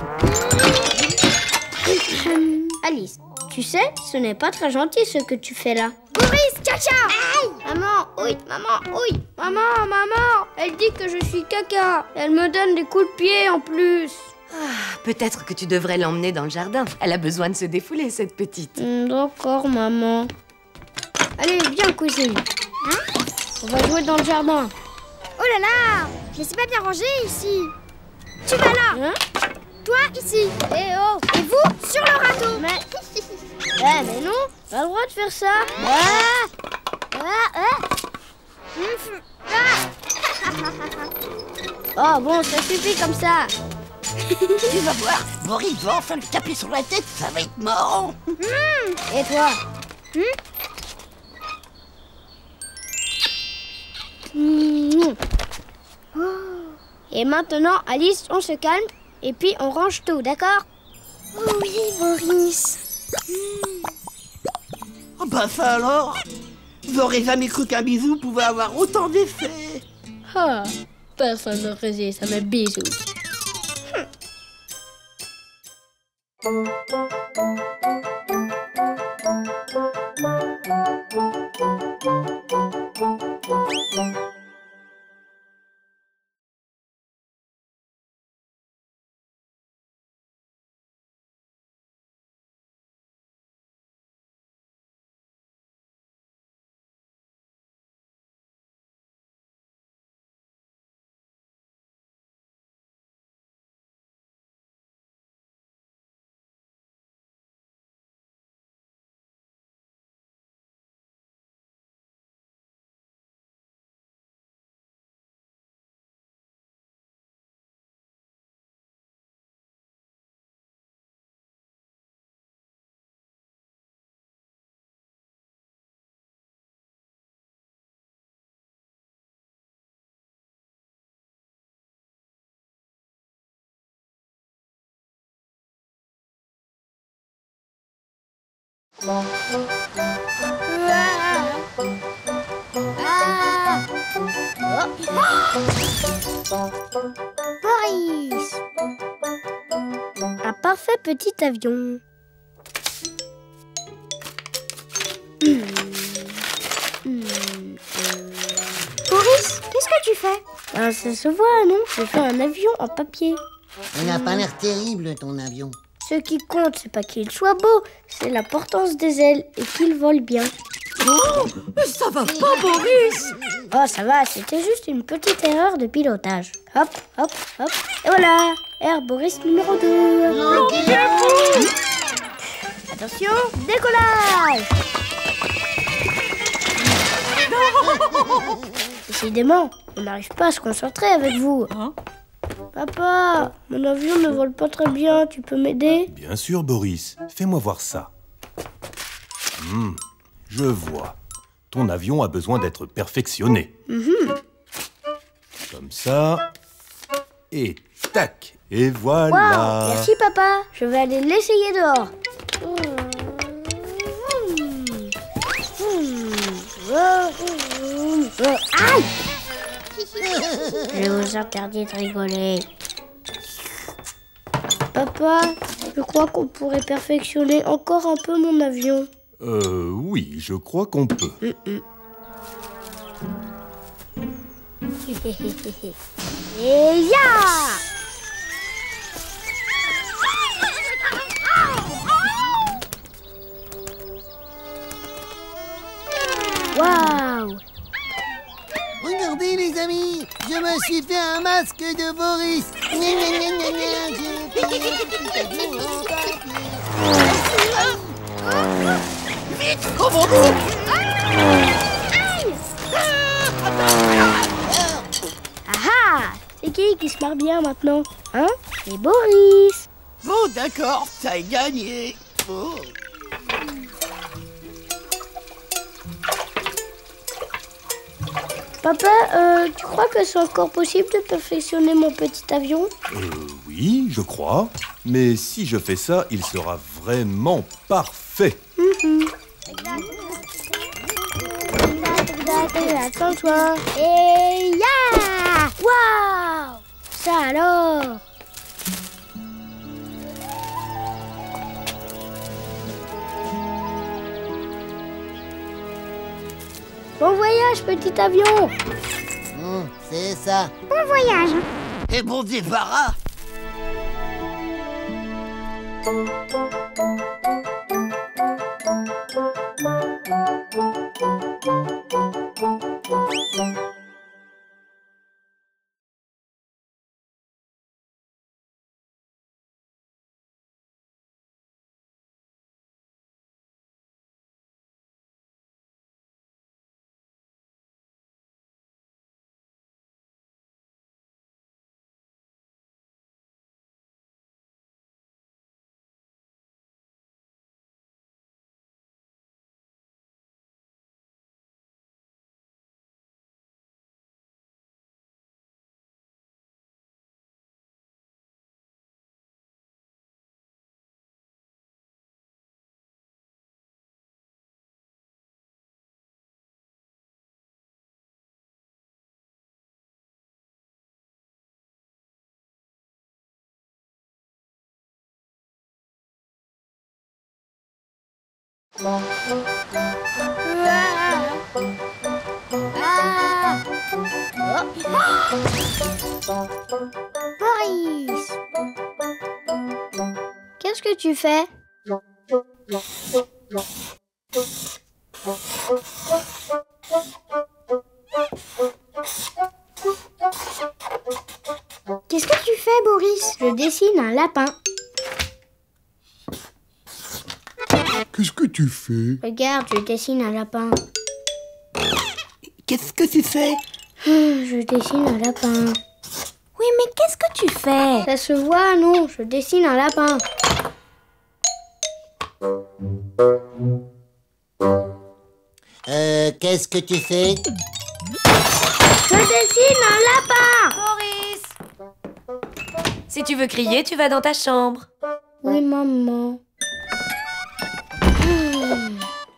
Alice, tu sais, ce n'est pas très gentil ce que tu fais là. Boris, caca. Maman, oui, maman, oui. Maman, maman, elle dit que je suis caca. Elle me donne des coups de pied en plus. Ah, peut-être que tu devrais l'emmener dans le jardin. Elle a besoin de se défouler, cette petite. Mmh, d'accord, maman. Allez, viens, cousine. Hein? On va jouer dans le jardin. Oh là là, je les ai pas bien rangés ici. Tu vas là. Hein? Toi, ici. Eh oh. Et vous, sur le râteau. Mais... Eh, mais non, pas le droit de faire ça. Ah. Ah, ah. Oh bon, ça suffit comme ça. Tu vas voir, Boris va enfin lui taper sur la tête, ça va être marrant. Et toi? Mmh. Et maintenant, Alice, on se calme et puis on range tout, d'accord? Oh oui, Boris. Oh bah ça alors. J'aurais jamais cru qu'un bisou pouvait avoir autant d'effet. Ah, personne ne résiste à mes bisous. Boris! Un parfait petit avion. Hmm. Hmm. Boris, qu'est-ce que tu fais? Ah, ça se voit, non? Je fais un avion en papier. Il n'a pas l'air terrible, ton avion. Ce qui compte, c'est pas qu'il soit beau, c'est l'importance des ailes et qu'il vole bien. Oh, mais ça va pas, Boris! Oh, ça va, c'était juste une petite erreur de pilotage. Hop, hop, hop. Et voilà, Air Boris numéro deux. Longuez-vous! Attention, décollage! Décidément, on n'arrive pas à se concentrer avec vous. Hein? Papa, mon avion ne vole pas très bien, tu peux m'aider? Bien sûr, Boris. Fais-moi voir ça. Hmm, je vois. Ton avion a besoin d'être perfectionné. Mm-hmm. Comme ça. Et tac. Et voilà. Wow, merci papa, je vais aller l'essayer dehors. Aïe! Je vous interdis de rigoler. Papa, je crois qu'on pourrait perfectionner encore un peu mon avion. Euh, oui, je crois qu'on peut. Mm-mm. Et ya! Waouh! Regardez les amis, je me suis fait un masque de Boris. Gna, gna, gna, gna, gna, j'ai fait un petit avion en papier. Vite, comment Ah! C'est qui qui se marre bien maintenant? Hein? C'est Boris! Bon, d'accord, t'as gagné. Oh. Papa, euh, tu crois que c'est encore possible de perfectionner mon petit avion? Euh, oui, je crois. Mais si je fais ça, il sera vraiment parfait. Mm-hmm. Attends-toi. Et ya! Waouh! Ça alors! Bon voyage, petit avion! Hum, c'est ça. Bon voyage. Et bon débarras. Boris! Qu'est-ce que tu fais? Qu'est-ce que tu fais, Boris? Je dessine un lapin. Qu'est-ce que tu fais? Regarde, je dessine un lapin. Qu'est-ce que tu fais? Je dessine un lapin. Oui, mais qu'est-ce que tu fais? Ça se voit, non? Je dessine un lapin. Euh, qu'est-ce que tu fais? Je dessine un lapin! Boris! Si tu veux crier, tu vas dans ta chambre. Oui, maman. Hmm.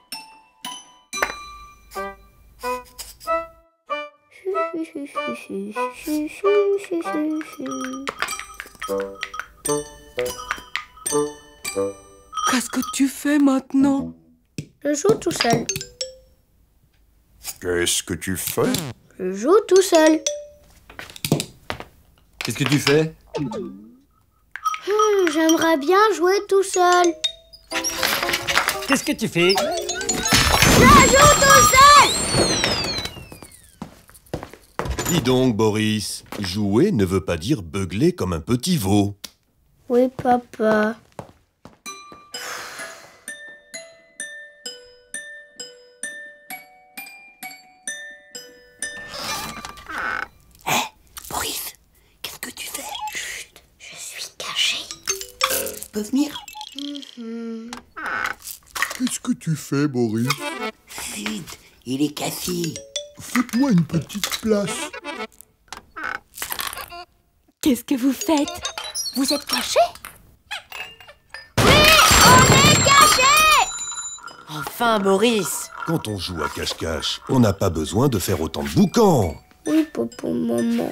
Qu'est-ce que tu fais maintenant? Je joue tout seul. Qu'est-ce que tu fais? Je joue tout seul. Qu'est-ce que tu fais? Hmm, J'aimerais bien jouer tout seul. Qu'est-ce que tu fais? Je joue tout seul! Dis donc, Boris, jouer ne veut pas dire beugler comme un petit veau. Oui, papa. Boris, qu'est-ce que tu fais? Chut, je suis cachée. Je peux venir? Mm-hmm. Qu'est-ce que tu fais, Boris? Vite, il est cassé. Faites-moi une petite place. Qu'est-ce que vous faites? Vous êtes caché? Oui, on est cachés! Enfin, Boris! Quand on joue à cache-cache, on n'a pas besoin de faire autant de boucans. Oui, papa, maman.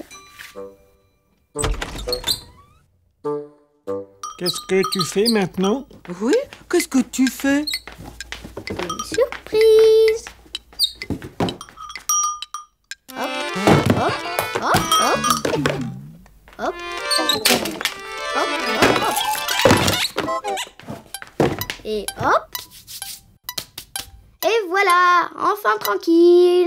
Qu'est-ce que tu fais maintenant? Oui, qu'est-ce que tu fais? Une surprise. Hop, hop, hop, hop. Hop. Hop, hop, hop. Et hop. Et voilà, enfin tranquille.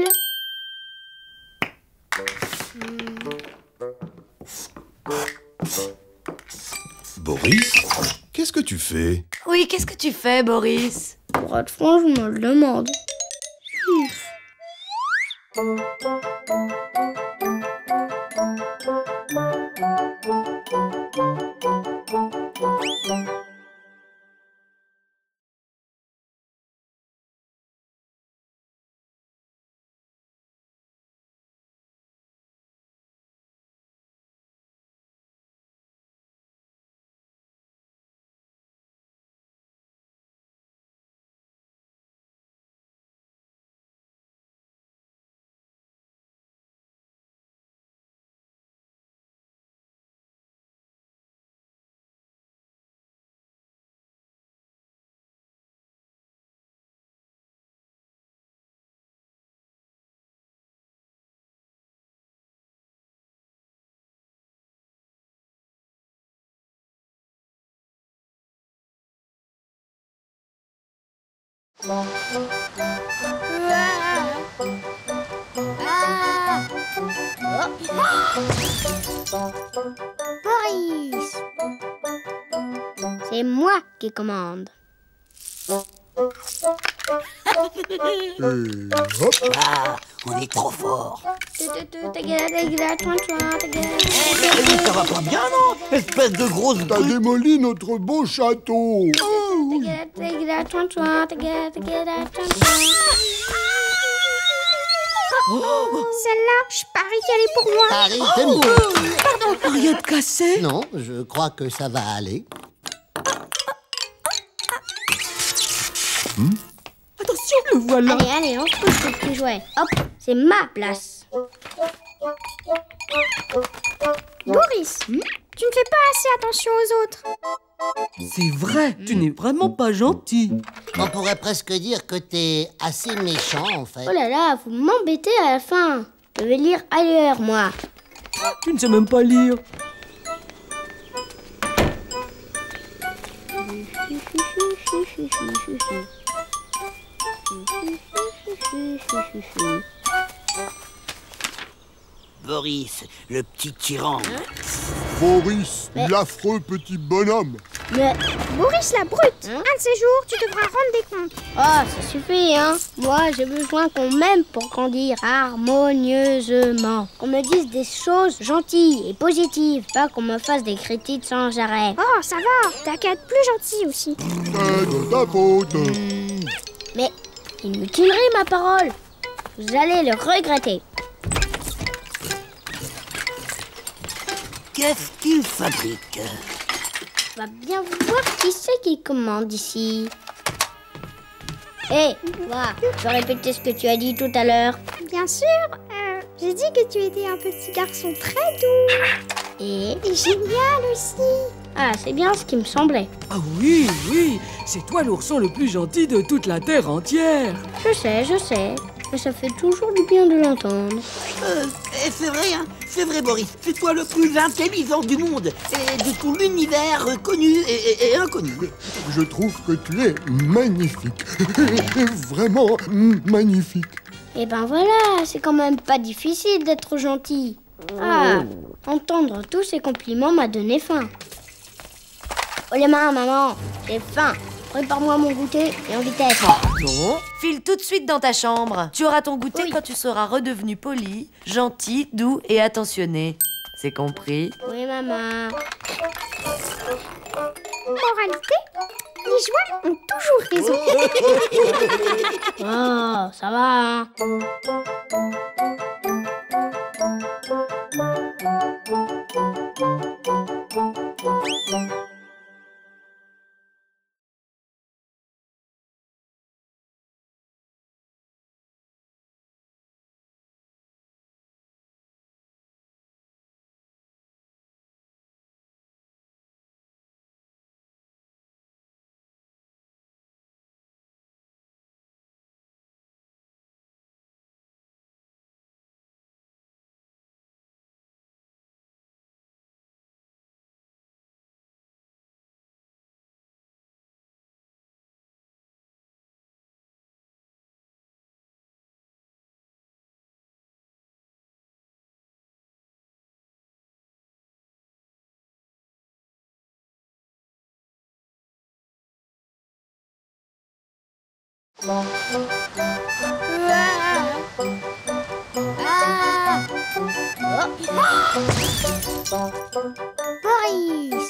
Boris, qu'est-ce que tu fais? Oui, qu'est-ce que tu fais, Boris? Pour être franc, je me le demande. Boris, c'est moi qui commande. Et hop. Ah, on est trop fort. Eh, Ça va pas bien, non? Espèce de grosse T'as brute. démoli notre beau château. Celle-là, je parie qu'elle est pour moi. Paris, tenez. Pardon, rien de cassé? Non, je crois que ça va aller. Attention, le voilà. Allez, allez, on se couche ce petit jouet. Hop, c'est ma place. Boris, tu ne fais pas assez attention aux autres. C'est vrai, tu n'es vraiment pas gentil. On pourrait presque dire que t'es assez méchant, en fait. Oh là là, vous m'embêtez à la fin. Je vais lire ailleurs, moi. Tu ne sais même pas lire. Boris, le petit tyran. Boris, Mais- l'affreux petit bonhomme. Mais... Boris la brute, un de ces jours, tu devras rendre des comptes. Oh, ça suffit, hein. Moi, j'ai besoin qu'on m'aime pour grandir harmonieusement. Qu'on me dise des choses gentilles et positives, pas qu'on me fasse des critiques sans arrêt. Oh, ça va, t'as qu'à être plus gentil aussi. C'est de ta faute. Mais inutilerie, ma parole. Vous allez le regretter. Qu'est-ce qu'il fabrique? On va bien voir qui c'est qui commande ici. Hé, toi, tu peux répéter ce que tu as dit tout à l'heure. Bien sûr, euh, j'ai dit que tu étais un petit garçon très doux. Et Et génial aussi. Ah, c'est bien ce qui me semblait. Ah oui, oui, c'est toi l'ourson le plus gentil de toute la terre entière. Je sais, je sais. Mais ça fait toujours du bien de l'entendre. Euh, et c'est vrai, hein. C'est vrai, Boris. C'est toi le plus intelligent du monde. Et de tout l'univers connu et, et- et inconnu. Je trouve que tu es magnifique. Vraiment magnifique. Eh ben voilà, c'est quand même pas difficile d'être gentil. Ah, entendre tous ces compliments m'a donné faim. Oh les mains, maman, j'ai faim. Prépare-moi mon goûter et en vitesse. Non. File tout de suite dans ta chambre. Tu auras ton goûter Oui. quand tu seras redevenu poli, gentil, doux et attentionné. C'est compris? Oui, maman. Moralité, les joies ont toujours raison. Oh, ça va, hein. Boris.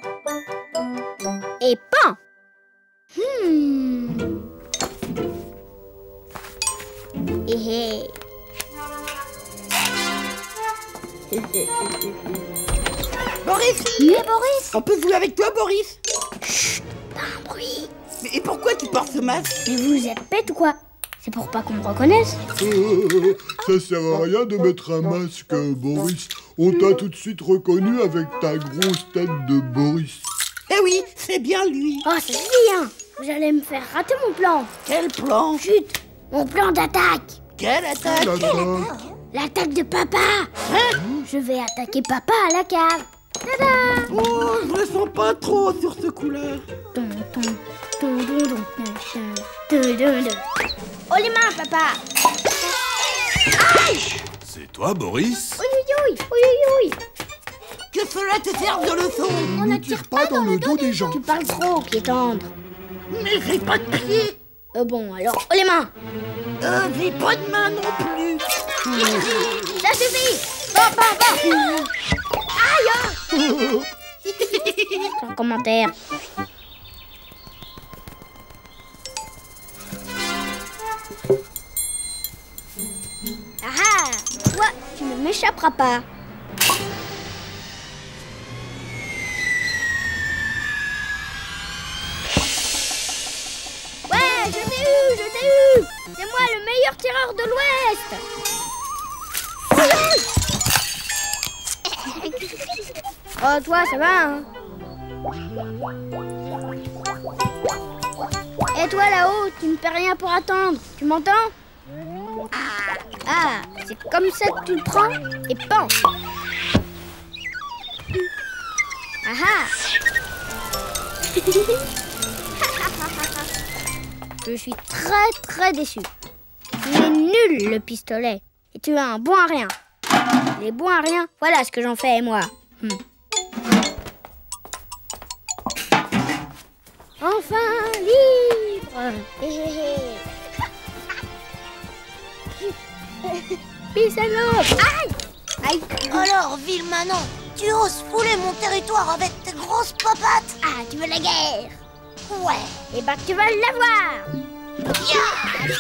Et pan. Hmm. Hé hé. Boris! Mais Boris, On peut jouer avec toi, Boris? pas un bruit. Mais et pourquoi tu portes ce masque? Mais vous êtes bête ou quoi? C'est pour pas qu'on me reconnaisse. Euh, ça sert à rien de mettre un masque, Boris. On t'a tout de suite reconnu avec ta grosse tête de Boris. Eh oui, c'est bien lui. Oh, c'est bien. Vous allez me faire rater mon plan. Quel plan? Chut, mon plan d'attaque. Quelle attaque? L'attaque. L'attaque de papa. Je vais attaquer papa à la cave. Tada! Oh, je me sens pas trop sur ce coup-là. Ton, ton, ton, don, don, ton, ton, ton, don, don. Oh les mains, papa. C'est toi, Boris? Oui, oui, oui, oui, oui, oui. Que cela te serve de leçon. On ne tire pas dans le dos des gens. Tu parles trop, qui est tendre. Mais j'ai pas de pied. Euh, bon, alors, oh les mains. Euh, j'ai pas de main non plus. Ça suffit. Bon, bon, bon. Aïe. Sans commentaire. Ah, toi, tu ne m'échapperas pas. Ouais, je t'ai eu, je t'ai eu. C'est moi le meilleur tireur de l'Ouest. Oh, toi, ça va, hein? Et toi là-haut, tu ne fais rien pour attendre. Tu m'entends? Ah, c'est comme ça que tu le prends et pan. Ah ah. Je suis très très déçue. Tu es nul le pistolet. Et tu as un bon à rien. Les bons à rien, voilà ce que j'en fais moi. Hmm. Enfin libre. Pisano. Aïe. Aïe. Alors, ville Manon, tu oses fouler mon territoire avec tes grosses papates? Ah, tu veux la guerre? Ouais. Eh ben, tu vas l'avoir. Ya, ya,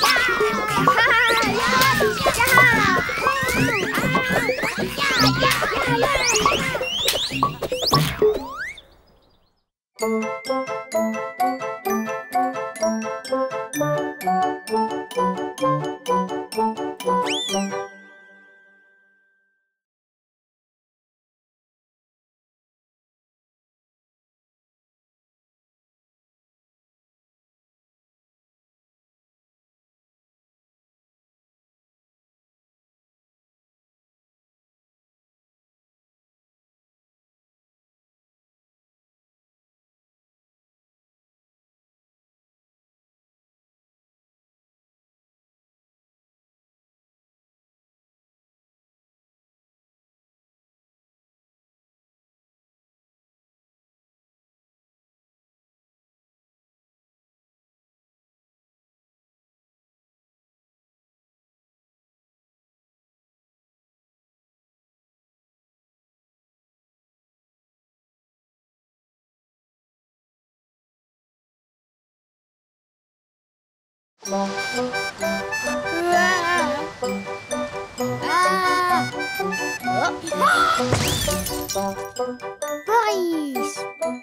Boris.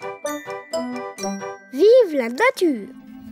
Vive la nature.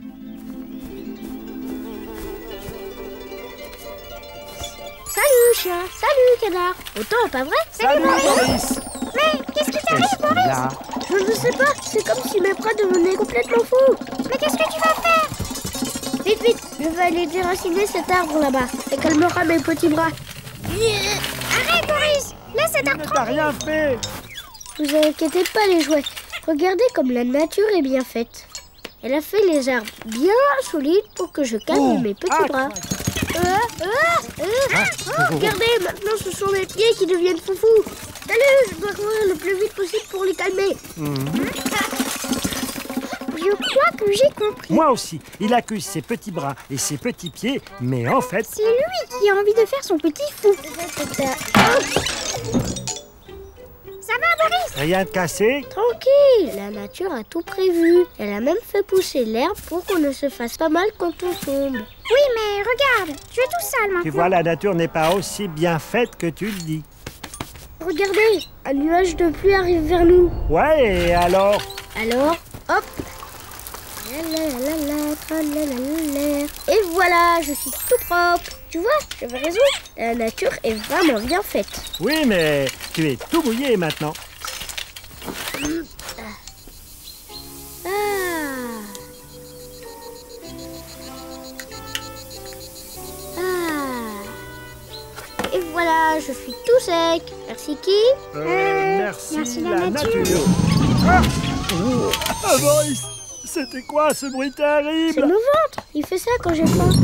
Salut chien, salut canard. Autant pas vrai? Salut Boris. Mais qu'est-ce qui t'arrive Boris? Là. Je ne sais pas, c'est comme si mes bras devenaient complètement fous. Mais qu'est-ce que tu vas faire? Vite, vite, je vais aller déraciner cet arbre là-bas. Et calmera mes petits bras. Arrête Boris, laisse cet arbre tranquille. rien fait. Vous inquiétez pas les jouets. Regardez comme la nature est bien faite. Elle a fait les arbres bien solides pour que je calme Oh, mes petits ah, bras. Euh, euh, euh, oh, regardez, maintenant ce sont mes pieds qui deviennent foufous. Salut, je dois courir le plus vite possible pour les calmer. Je crois que j'ai compris. Moi aussi, il accuse ses petits bras et ses petits pieds, mais en fait... C'est lui qui a envie de faire son petit fou. Ça va, Boris? Rien de cassé? Tranquille, la nature a tout prévu. Elle a même fait pousser l'herbe pour qu'on ne se fasse pas mal quand on tombe. Oui, mais regarde, tu es tout sale maintenant. Tu vois, la nature n'est pas aussi bien faite que tu le dis. Regardez, un nuage de pluie arrive vers nous. Ouais, et alors? Alors, hop. Et voilà, je suis tout propre. Tu vois, j'avais raison. La nature est vraiment bien faite. Oui, mais tu es tout mouillé maintenant. Ah. Ah. Et voilà, je suis tout sec. Merci qui? Euh, Euh, merci, merci la, la nature. nature. Ah, Oh, ah, Boris, c'était quoi ce bruit terrible? C'est mon ventre. Il fait ça quand j'ai faim.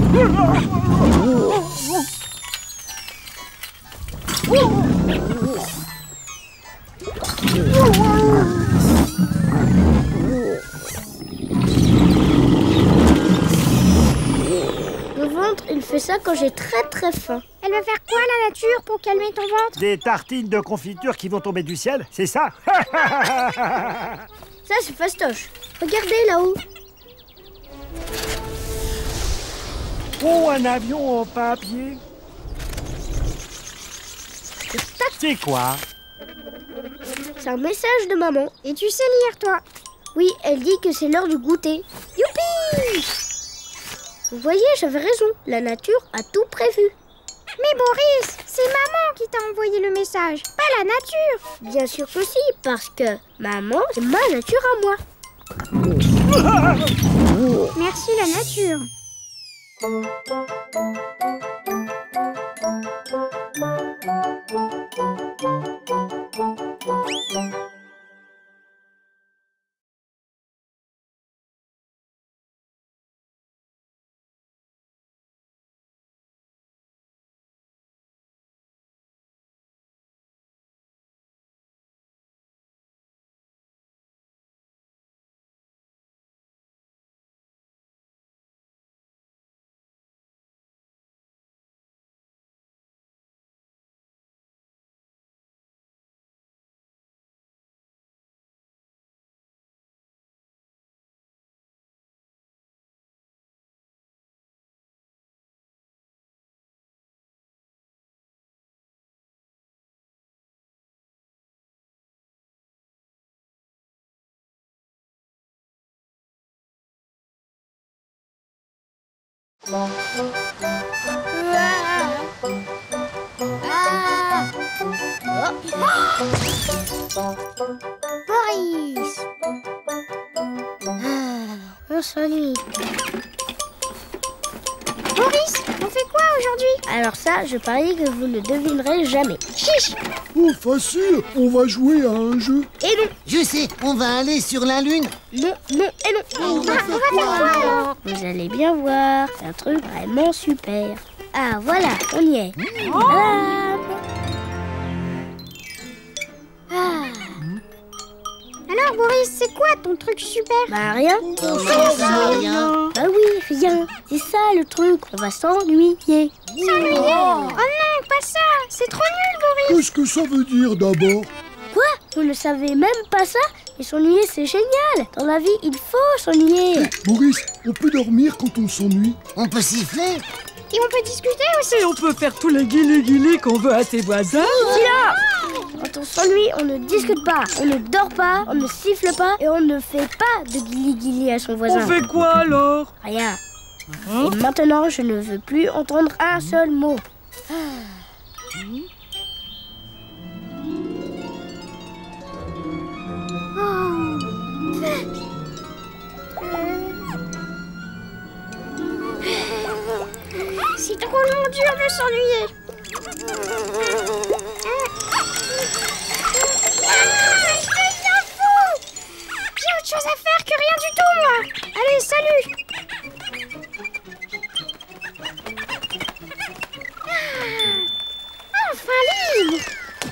Le ventre, il fait ça quand j'ai très très faim. Elle va faire quoi la nature pour calmer ton ventre? Des tartines de confiture qui vont tomber du ciel, c'est ça? Ça, c'est fastoche. Regardez là-haut. Oh, un avion en papier. C'est quoi? C'est un message de maman. Et tu sais lire, toi? Oui, elle dit que c'est l'heure du goûter. Youpi! Vous voyez, j'avais raison. La nature a tout prévu. Mais Boris, C'est maman qui t'a envoyé le message, pas la nature. Bien sûr que si, parce que maman, c'est ma nature à moi. Merci la nature. Boris. On s'ennuie. Boris, on fait quoi aujourd'hui? Alors ça, je parie que vous ne devinerez jamais. Chiche. Oh, facile, on va jouer à un jeu. Et non. Je sais, on va aller sur la Lune. Non, non et non. On va faire quoi alors? Vous allez bien voir, c'est un truc vraiment super. Ah voilà, on y est. Tadam. Ah. Alors Boris, c'est quoi ton truc super? Bah rien. Rien. Bah oui, rien. C'est ça le truc, on va s'ennuyer. S'ennuyer? Oh non, pas ça. C'est trop nul Boris. Qu'est-ce que ça veut dire d'abord? Quoi? Vous ne savez même pas ça? Et s'ennuyer, c'est génial. Dans la vie, il faut s'ennuyer. Maurice, on peut dormir quand on s'ennuie? On peut siffler. Et on peut discuter aussi. Et on peut faire tous les guilis-guilis qu'on veut à tes voisins. Silence! Quand on s'ennuie, on ne discute pas, on ne dort pas, on ne siffle pas et on ne fait pas de guili-guili à son voisin. On fait quoi alors? Rien. Et maintenant, je ne veux plus entendre un seul mot. C'est drôlement dur de s'ennuyer. Ah, je deviens fou. J'ai autre chose à faire que rien du tout, moi. Allez, salut. Ah, enfin libre.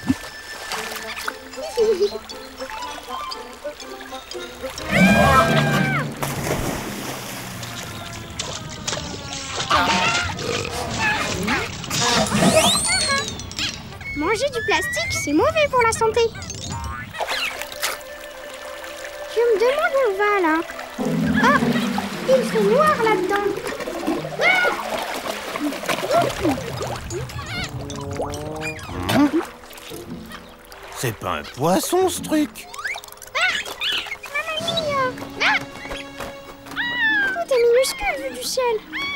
Manger du plastique, c'est mauvais pour la santé. Je me demande où on va là. Ah, il fait noir là-dedans. C'est pas un poisson, ce truc. Mamma mia. Ah. Tout est minuscule vu du ciel.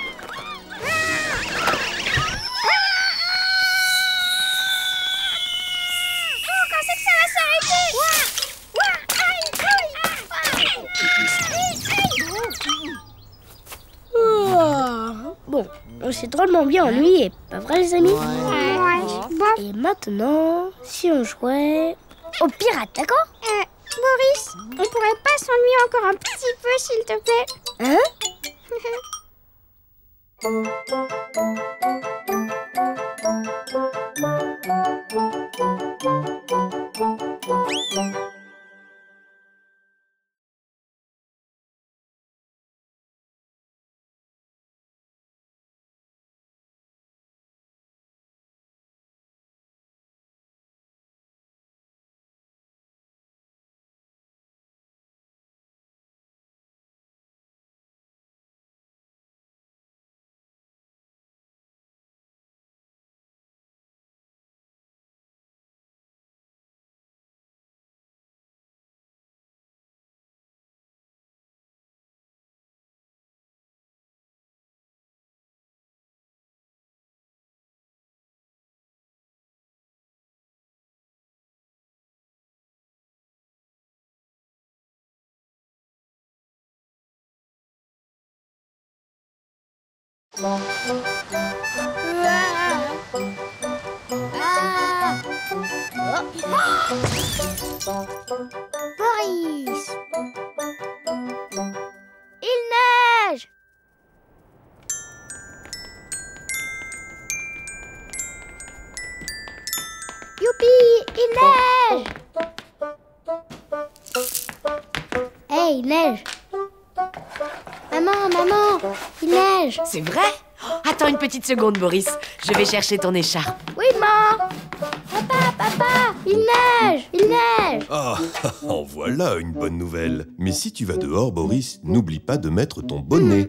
Bon, on s'est drôlement bien ennuyé, pas vrai les amis? Ouais. Bon. Et maintenant, si on jouait aux pirates, d'accord? Euh, Boris, on pourrait pas s'ennuyer encore un petit peu, s'il te plaît? Hein? Boris! Il neige! Youpi! Il neige! Hey, il neige! Maman, maman! Il neige! C'est vrai? Oh, attends une petite seconde, Boris. Je vais chercher ton écharpe. Oui, maman! Papa, papa! Il neige! Il neige! Ah, en voilà une bonne nouvelle. Mais si tu vas dehors, Boris, n'oublie pas de mettre ton bonnet.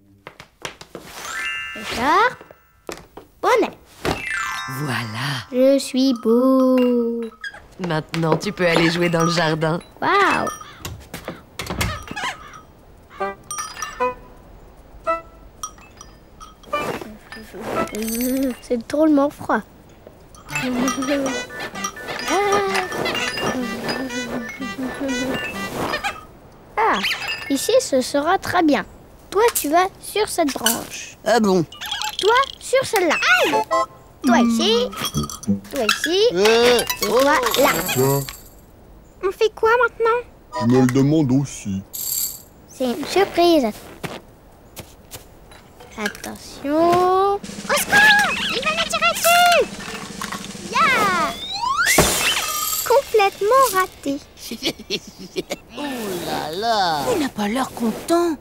Écharpe, bonnet. Voilà. Je suis beau. Maintenant, tu peux aller jouer dans le jardin. Waouh! C'est drôlement froid. Ah, ici ce sera très bien. Toi, tu vas sur cette branche. Ah bon? Toi, sur celle-là. Toi ici. Toi ici. Euh, Et toi là. Tiens, On fait quoi maintenant? je me le demande aussi. C'est une surprise. Attention. Au secours! Il va nous tirer dessus! Ya! Complètement raté. Oh là là! Il n'a pas l'air content.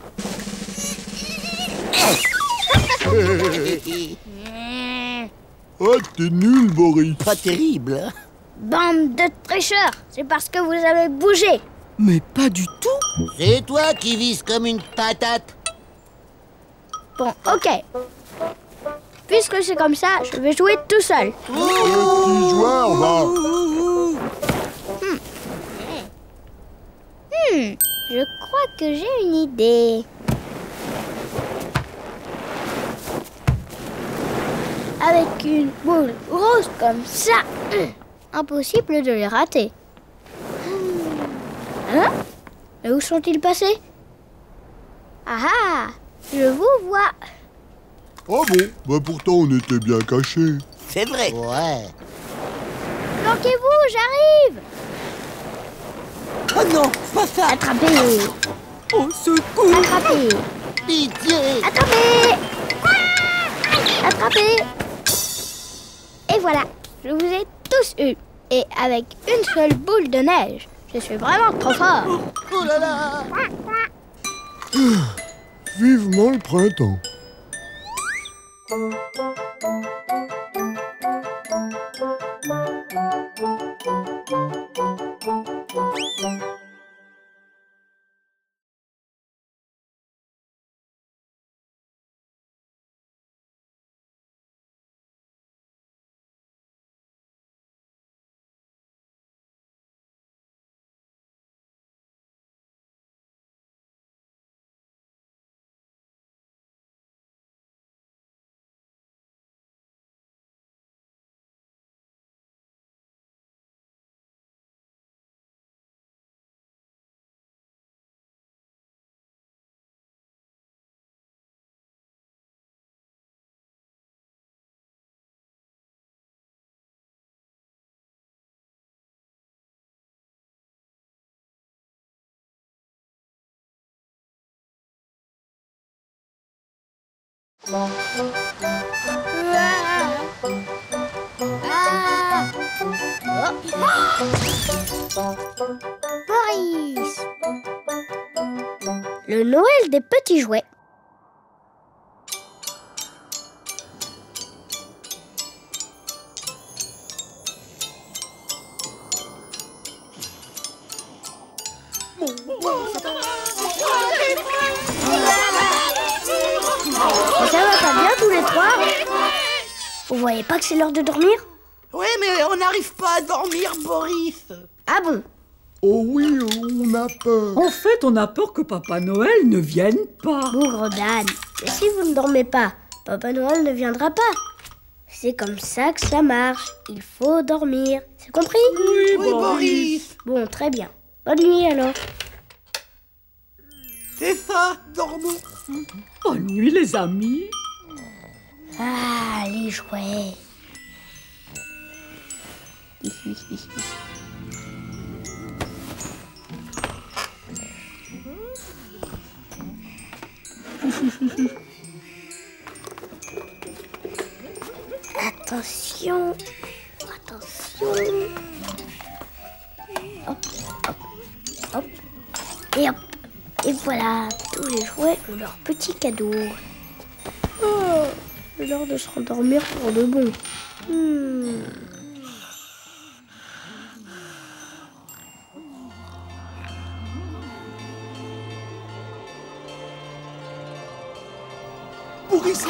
Ah, t'es nul, Boris. Pas terrible, hein? Bande de tricheurs. C'est parce que vous avez bougé. Mais pas du tout. C'est toi qui vises comme une patate. Bon, ok. Puisque c'est comme ça, je vais jouer tout seul. Petit joueur, va. Hmm. Hmm, je crois que j'ai une idée. Avec une boule grosse comme ça, hum, impossible de les rater. Hein? Mais où sont-ils passés? Ah ah, je vous vois. Ah bon? Bah pourtant on était bien cachés. C'est vrai. Ouais. Planquez-vous, j'arrive. Oh non, pas ça. Attrapez. Au secours! Attrapez. Pitié! Attrapez. Attrapez. Et voilà, je vous ai tous eus. Et avec une seule boule de neige. Je suis vraiment trop fort. Oh là là! Vivement le printemps. Boris. Le Noël des petits jouets. Mais ça va pas bien tous les trois? Vous voyez pas que c'est l'heure de dormir? Ouais, mais on n'arrive pas à dormir, Boris. Ah bon? Oh oui, on a peur. En fait, on a peur que Papa Noël ne vienne pas. Bougre d'âne. Et si vous ne dormez pas, Papa Noël ne viendra pas. C'est comme ça que ça marche. Il faut dormir. C'est compris? Oui, Oui, Boris. Bon, très bien. Bonne nuit alors. C'est ça, dormons. Bonne nuit, les amis. Ah, les jouets. Attention, attention. Hop, hop, hop, et hop. Et voilà, tous les jouets ont leur petit cadeau. Oh, c'est l'heure de se rendormir pour de bon. Hmm. Boris!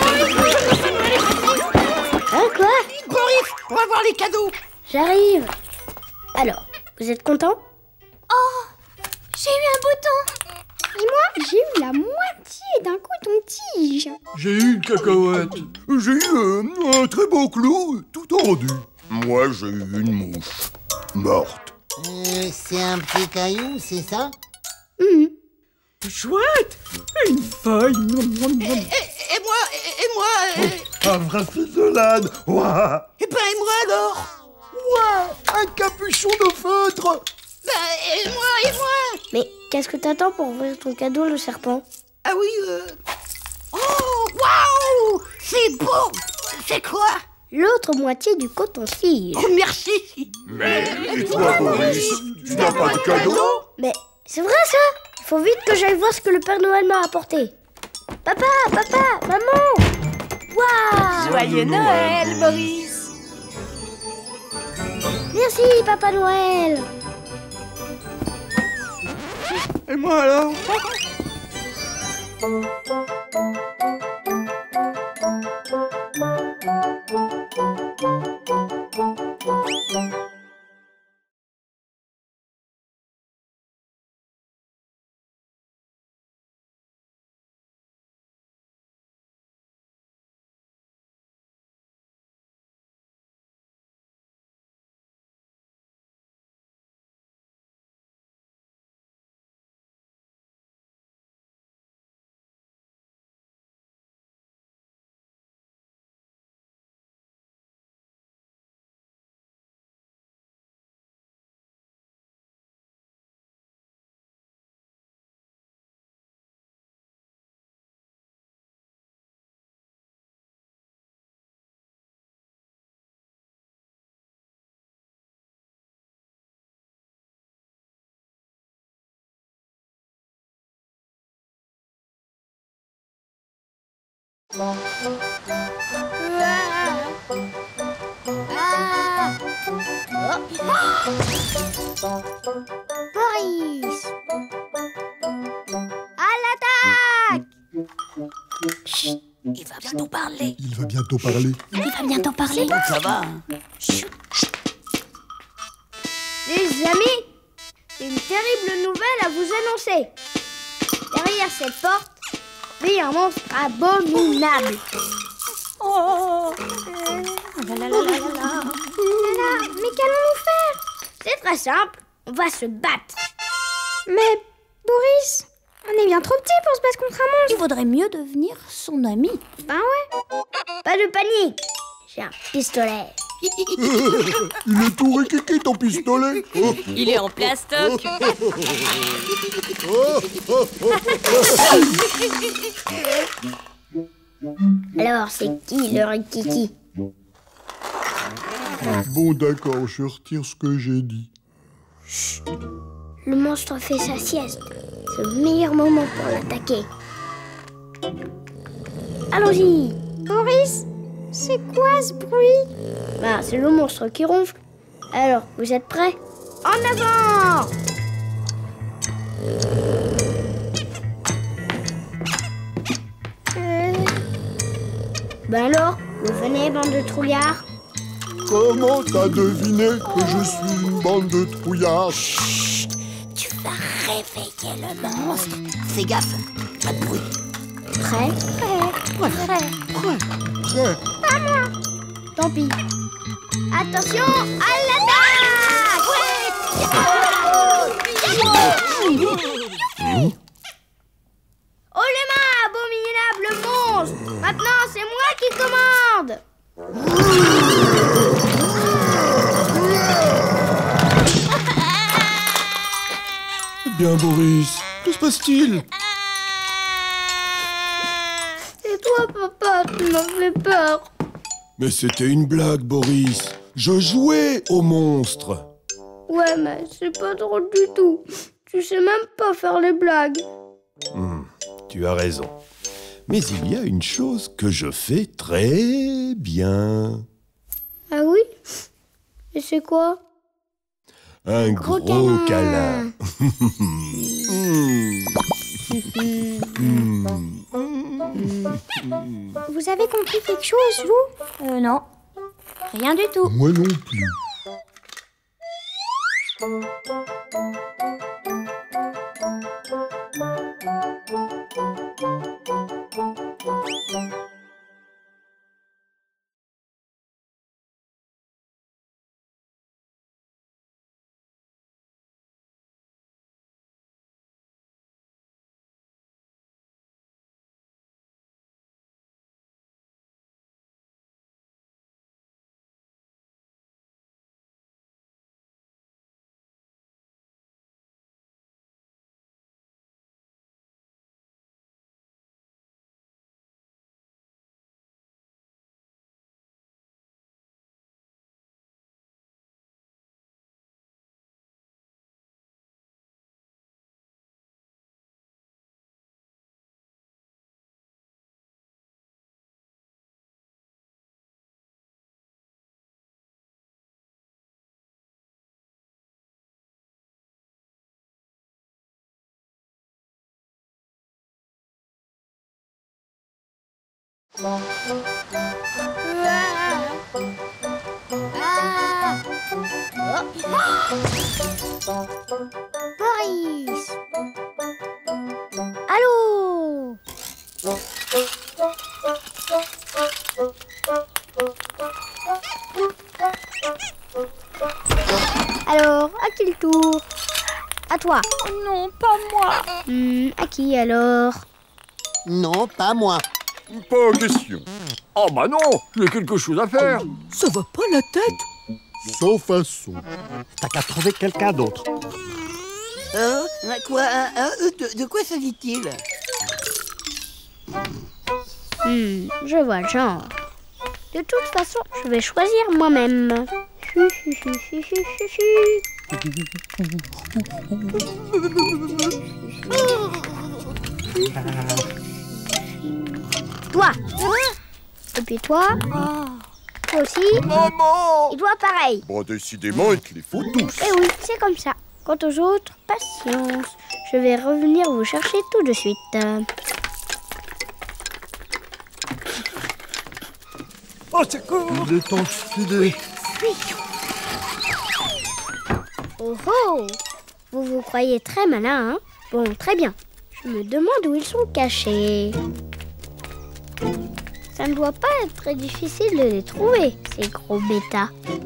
Hein, quoi? Boris, on va voir les cadeaux! J'arrive. Alors, vous êtes content? Oh, j'ai eu un bouton. Et moi, j'ai eu la moitié d'un coton-tige. J'ai eu une cacahuète. J'ai eu euh, un très beau clou, tout tordu. Moi, j'ai eu une mouche. Morte. Euh, c'est un petit caillou, c'est ça? Mmh. Chouette. Une feuille. Et, et, et moi, et, et moi... Et... Un vrai fuselade. Ouah. Et ben, et moi alors? Ouah, un capuchon de feutre. Ben, et moi, et moi? Mais qu'est-ce que t'attends pour ouvrir ton cadeau, le serpent? Ah oui, euh... Oh, waouh! C'est beau! C'est quoi? L'autre moitié du coton-tige. Oh, merci! Mais, et toi, Boris, tu n'as pas de cadeau? Mais c'est vrai, ça! Il faut vite que j'aille voir ce que le Père Noël m'a apporté. Papa, papa, maman! Waouh! Joyeux Noël, Boris! Merci, Papa Noël! Et moi alors? Ah. Ah. Oh. Boris, à l'attaque! Chut, il va bientôt parler. Il va bientôt parler. Il va bientôt parler. Bon, ça va. Chut. Les amis, j'ai une terrible nouvelle à vous annoncer. Derrière cette porte vit un monstre abominable. Oh, la la la la la. Mais qu'allons-nous faire? C'est très simple, on va se battre. Mais Boris, on est bien trop petit pour se battre contre un monstre. Il vaudrait mieux devenir son ami. Ben ouais. Pas de panique, j'ai un pistolet. Il est tout riquiqui ton pistolet. Il est en plastoc. Alors, c'est qui le rikiki? Bon, d'accord, je retire ce que j'ai dit. Chut. Le monstre fait sa sieste. C'est le meilleur moment pour l'attaquer. Allons-y. Boris, c'est quoi ce bruit? Bah, c'est le monstre qui ronfle. Alors, vous êtes prêts? En avant! Euh... Ben alors, vous venez, bande de trouillards? Comment t'as deviné que je suis une bande de trouillards? Chut, tu vas réveiller le monstre. Fais gaffe, pas de bruit. Prêt? Prêt. Prêt. Prêt. Prêt. Pas moi. Tant pis. Attention, à l'attaque! Ouais. Oh les mains, Bien, Boris, que se passe-t-il? Et toi, papa, tu m'as fait peur. Mais c'était une blague, Boris. Je jouais au monstre. Ouais, mais c'est pas drôle du tout. Tu sais même pas faire les blagues. Hmm, tu as raison. Mais il y a une chose que je fais très bien. Ah oui? Et c'est quoi? Un gros, Gros câlin. Vous avez compris quelque chose, vous? Euh, non. Rien du tout. Moi non plus. Boris! Allô? Alors, à qui le tour? À toi. Non, pas moi. Hmm, à qui alors? Non, pas moi. Pas question. Oh bah non, j'ai quelque chose à faire. Ça va pas la tête? Sans façon. T'as qu'à trouver quelqu'un d'autre. Euh, quoi, euh, euh, de, de quoi s'agit-il? Hmm, je vois le genre. De toute façon, je vais choisir moi-même. Toi. Et puis toi. Toi aussi. Maman! Et toi pareil. Bon, décidément, il te les faut tous. Eh oui, c'est comme ça. Quant aux autres, patience. Je vais revenir vous chercher tout de suite. Au secours! Il est temps de filer. Oh oh! Vous vous croyez très malin, hein? Bon, très bien. Je me demande où ils sont cachés. Ça ne doit pas être très difficile de les trouver, ces gros bêtas.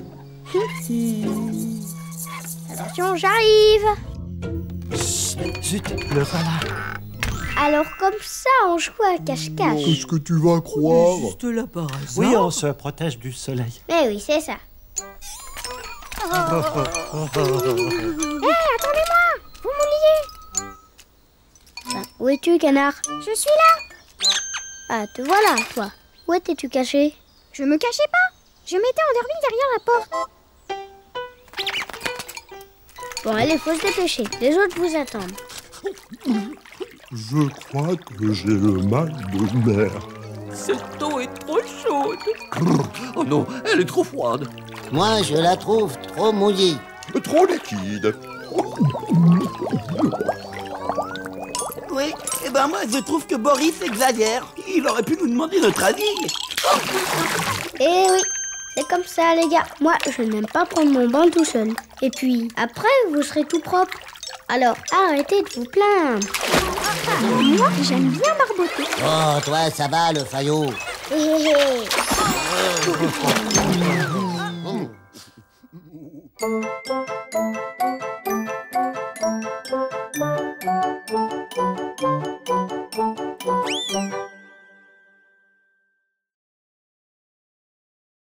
Attention, j'arrive! Zut, le voilà. Alors comme ça, on joue à cache-cache. Qu'est-ce que tu vas croire? Juste là par hasard. Oui, on se protège du soleil. Mais oui, c'est ça. Oh, oh, oh, oh, oh. Hé, attendez-moi! Vous m'oubliez! Ah, où es-tu, canard? Je suis là! Ah, te voilà, toi. Où étais-tu caché? Je me cachais pas! Je m'étais endormie derrière la porte. Bon, allez, faut se dépêcher. Les autres vous attendent. Je crois que j'ai le mal de mer. Cette eau est trop chaude. Oh non, elle est trop froide. Moi, je la trouve trop mouillée. Trop liquide. Oui, et ben moi je trouve que Boris exagère. Il aurait pu nous demander notre avis. Eh oui, c'est comme ça, les gars. Moi, je n'aime pas prendre mon bain tout seul. Et puis, après, vous serez tout propre. Alors, arrêtez de vous plaindre. Moi, j'aime bien barboter. Oh, toi, ça va, le faillot. Hé hé hé.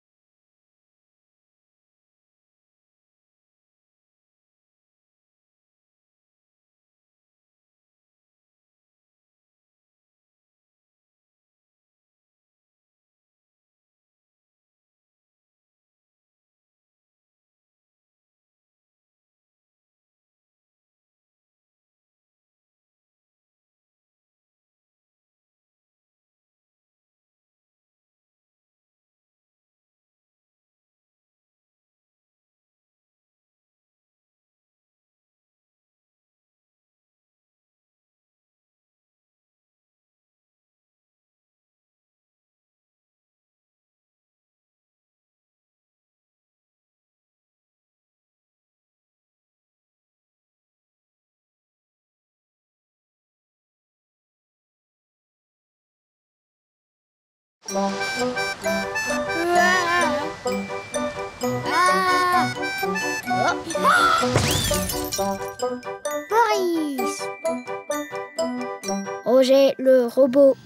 Boris. Roger le robot.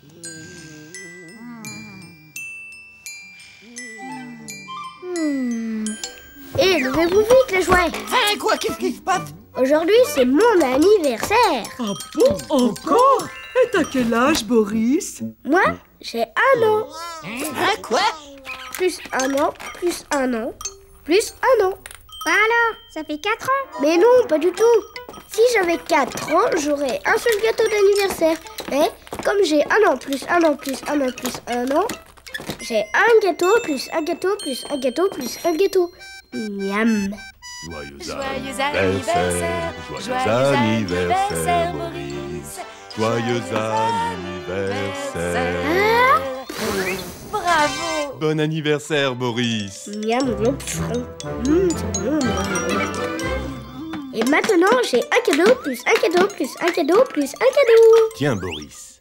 Hmm. Et levez-vous vite les jouets. Hein, quoi? Qu'est-ce qui se passe? Aujourd'hui, c'est mon anniversaire. Ah bon? Encore? Et t'as quel âge, Boris? Moi, j'ai un an. Hein, quoi? Plus un an, plus un an, plus un an. Bah alors, ça fait quatre ans. Mais non, pas du tout. Si j'avais quatre ans, j'aurais un seul gâteau d'anniversaire. Mais comme j'ai un an, plus un an, plus un an, plus un an, j'ai un gâteau, plus un gâteau, plus un gâteau, plus un gâteau. Miam. Joyeux, Joyeux anniversaire, anniversaire, joyeux anniversaire, Maurice. Joyeux anniversaire. Ah. Bravo. Bon anniversaire, Maurice. Miam, miam. Mmh, c'est bon. Et maintenant, j'ai un cadeau, plus un cadeau, plus un cadeau, plus un cadeau. Tiens, Boris.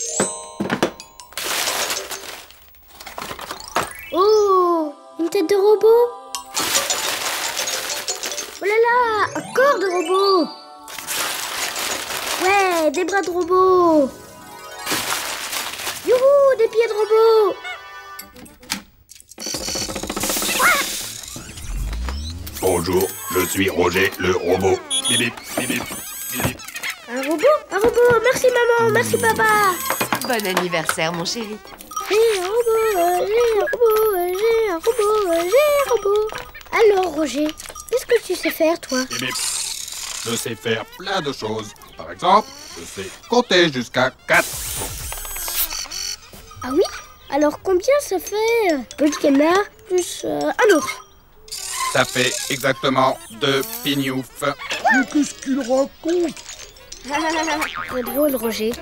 Oh, une tête de robot. Oh là là, un corps de robot. Ouais, des bras de robot. Youhou, des pieds de robot. Bonjour, je suis Roger le robot. Bip, bip, bip, bip, bip. Un robot, un robot. Merci maman, merci papa. Bon anniversaire, mon chéri. J'ai un robot, j'ai un robot, j'ai un robot, j'ai un robot. Alors Roger, qu'est-ce que tu sais faire toi? Bip, bip. Je sais faire plein de choses. Par exemple, je sais compter jusqu'à quatre. Ah oui? Alors combien ça fait un petit canard plus euh, un ours? Ça fait exactement deux pignoufs. Mais qu'est-ce qu'il raconte? Très drôle, Roger.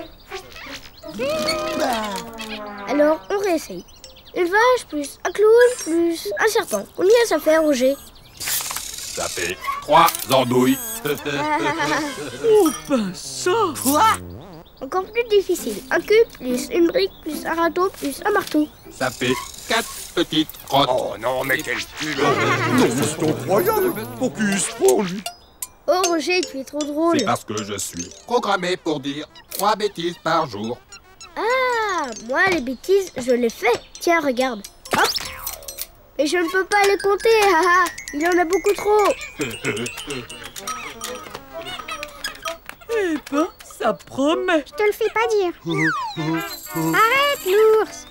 Alors, on réessaye. Une vache plus un clown plus un serpent. Combien ça fait, Roger? Ça fait trois andouilles. Oh ben ça! Quoi? Encore plus difficile. Un cube plus une brique plus un râteau plus un marteau. Ça fait quatre petites crottes. Oh non, mais quel culot! Non, c'est incroyable! Focus, Sponge! Oh, Roger, tu es trop drôle. C'est parce que je suis programmé pour dire trois bêtises par jour. Ah, moi, les bêtises, je les fais. Tiens, regarde. Hop. Mais je ne peux pas les compter, haha. Il en a beaucoup trop. Eh ben, ça promet. Je te le fais pas dire. Arrête, l'ours.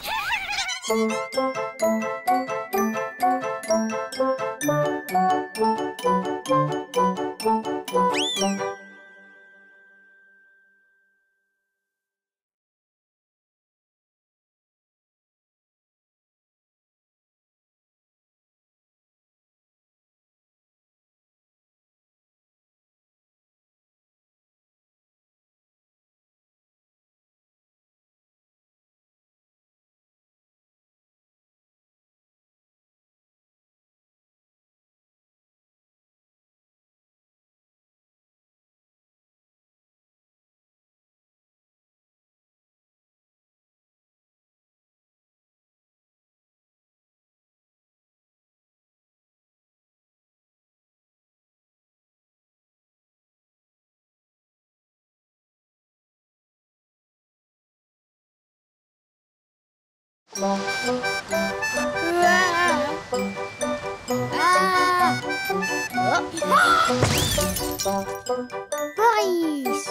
Boris.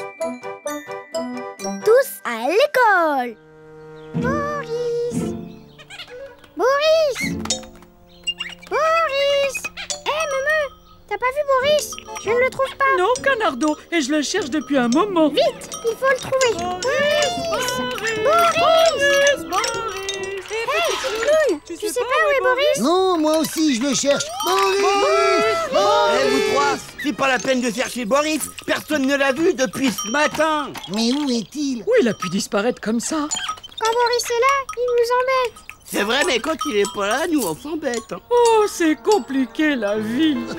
Tous à l'école. Boris. Boris. Boris. Eh, Maman, t'as pas vu Boris? Je ne le trouve pas. Non, Canardo, et je le cherche depuis un moment. Vite, il faut le trouver. Boris. Boris. Boris. Hé, petit clown, tu sais pas où est Boris? Non, moi aussi, je le cherche. Boris. Eh, vous trois, c'est pas la peine de chercher Boris. Personne ne l'a vu depuis ce matin. Mais où est-il? Où il a pu disparaître comme ça? Quand Boris est là, il nous embête. C'est vrai, mais quand il est pas là, nous on s'embête. Hein. Oh, c'est compliqué la vie. Ne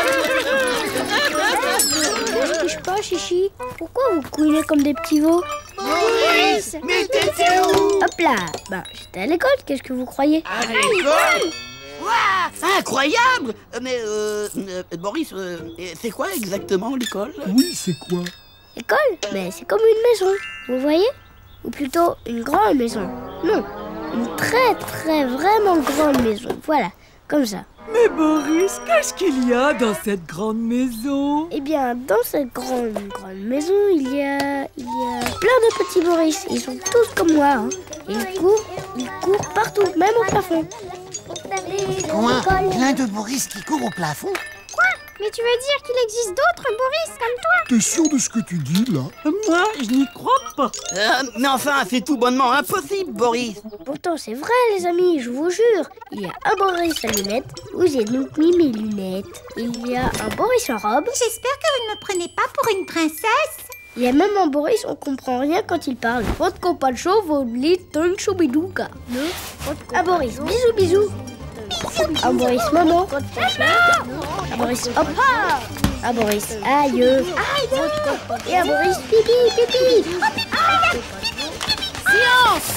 touche pas, Chichi. Pourquoi vous couinez comme des petits veaux? Boris, mais t'étais où? Hop là. Ben, j'étais à l'école, qu'est-ce que vous croyez? À l'école? Waouh, incroyable! Mais, euh, euh, Boris, euh, c'est quoi exactement l'école? Oui, c'est quoi? L'école? Mais c'est comme une maison, vous voyez? Ou plutôt, une grande maison. Non, une très très vraiment grande maison. Voilà, comme ça. Mais Boris, qu'est-ce qu'il y a dans cette grande maison? Eh bien, dans cette grande, grande maison, il y a... il y a plein de petits Boris. Ils sont tous comme moi, hein. Et ils courent, ils courent partout, même au plafond. Quoi? Plein de Boris qui courent au plafond? Quoi? Mais tu veux dire qu'il existe d'autres Boris comme toi? T'es sûr de ce que tu dis, là? Moi, je n'y crois pas. Euh, mais enfin, c'est tout bonnement impossible, Boris. Pourtant, c'est vrai, les amis, je vous jure. Il y a un Boris à lunettes, où j'ai donc mis mes lunettes. Il y a un Boris en robe. J'espère que vous ne me prenez pas pour une princesse. Il y a même un Boris, on comprend rien quand il parle. Votre compacho, vos little choubidouka. Un Boris, bisous, bisous. Un Boris maman. Un Boris hop. Un Boris aïe. Et un Boris pipi, pipi. Silence!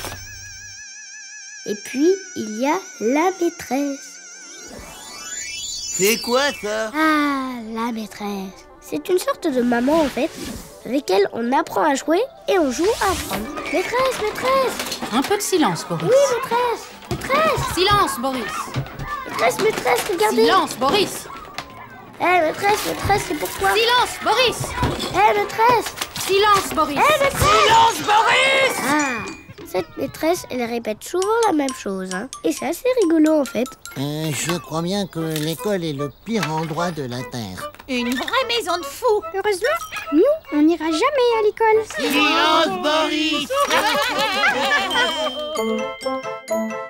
Et puis, il y a la maîtresse. C'est quoi ça? Ah, la maîtresse. C'est une sorte de maman en fait, avec elle on apprend à jouer et on joue à apprendre. Maîtresse, maîtresse! Un peu de silence, Boris. Oui, maîtresse! Maîtresse! Silence, Boris. Maîtresse, maîtresse, regardez! Silence, Boris. Eh, hey, maîtresse, maîtresse, c'est pourquoi? Silence, Boris. Eh, hey, maîtresse! Silence, Boris. Eh, hey, maîtresse! Silence, Boris! Ah, cette maîtresse, elle répète souvent la même chose, hein. Et c'est assez rigolo en fait. Euh, je crois bien que l'école est le pire endroit de la Terre. Une vraie maison de fous. Heureusement, nous, on n'ira jamais à l'école. Silence, Boris!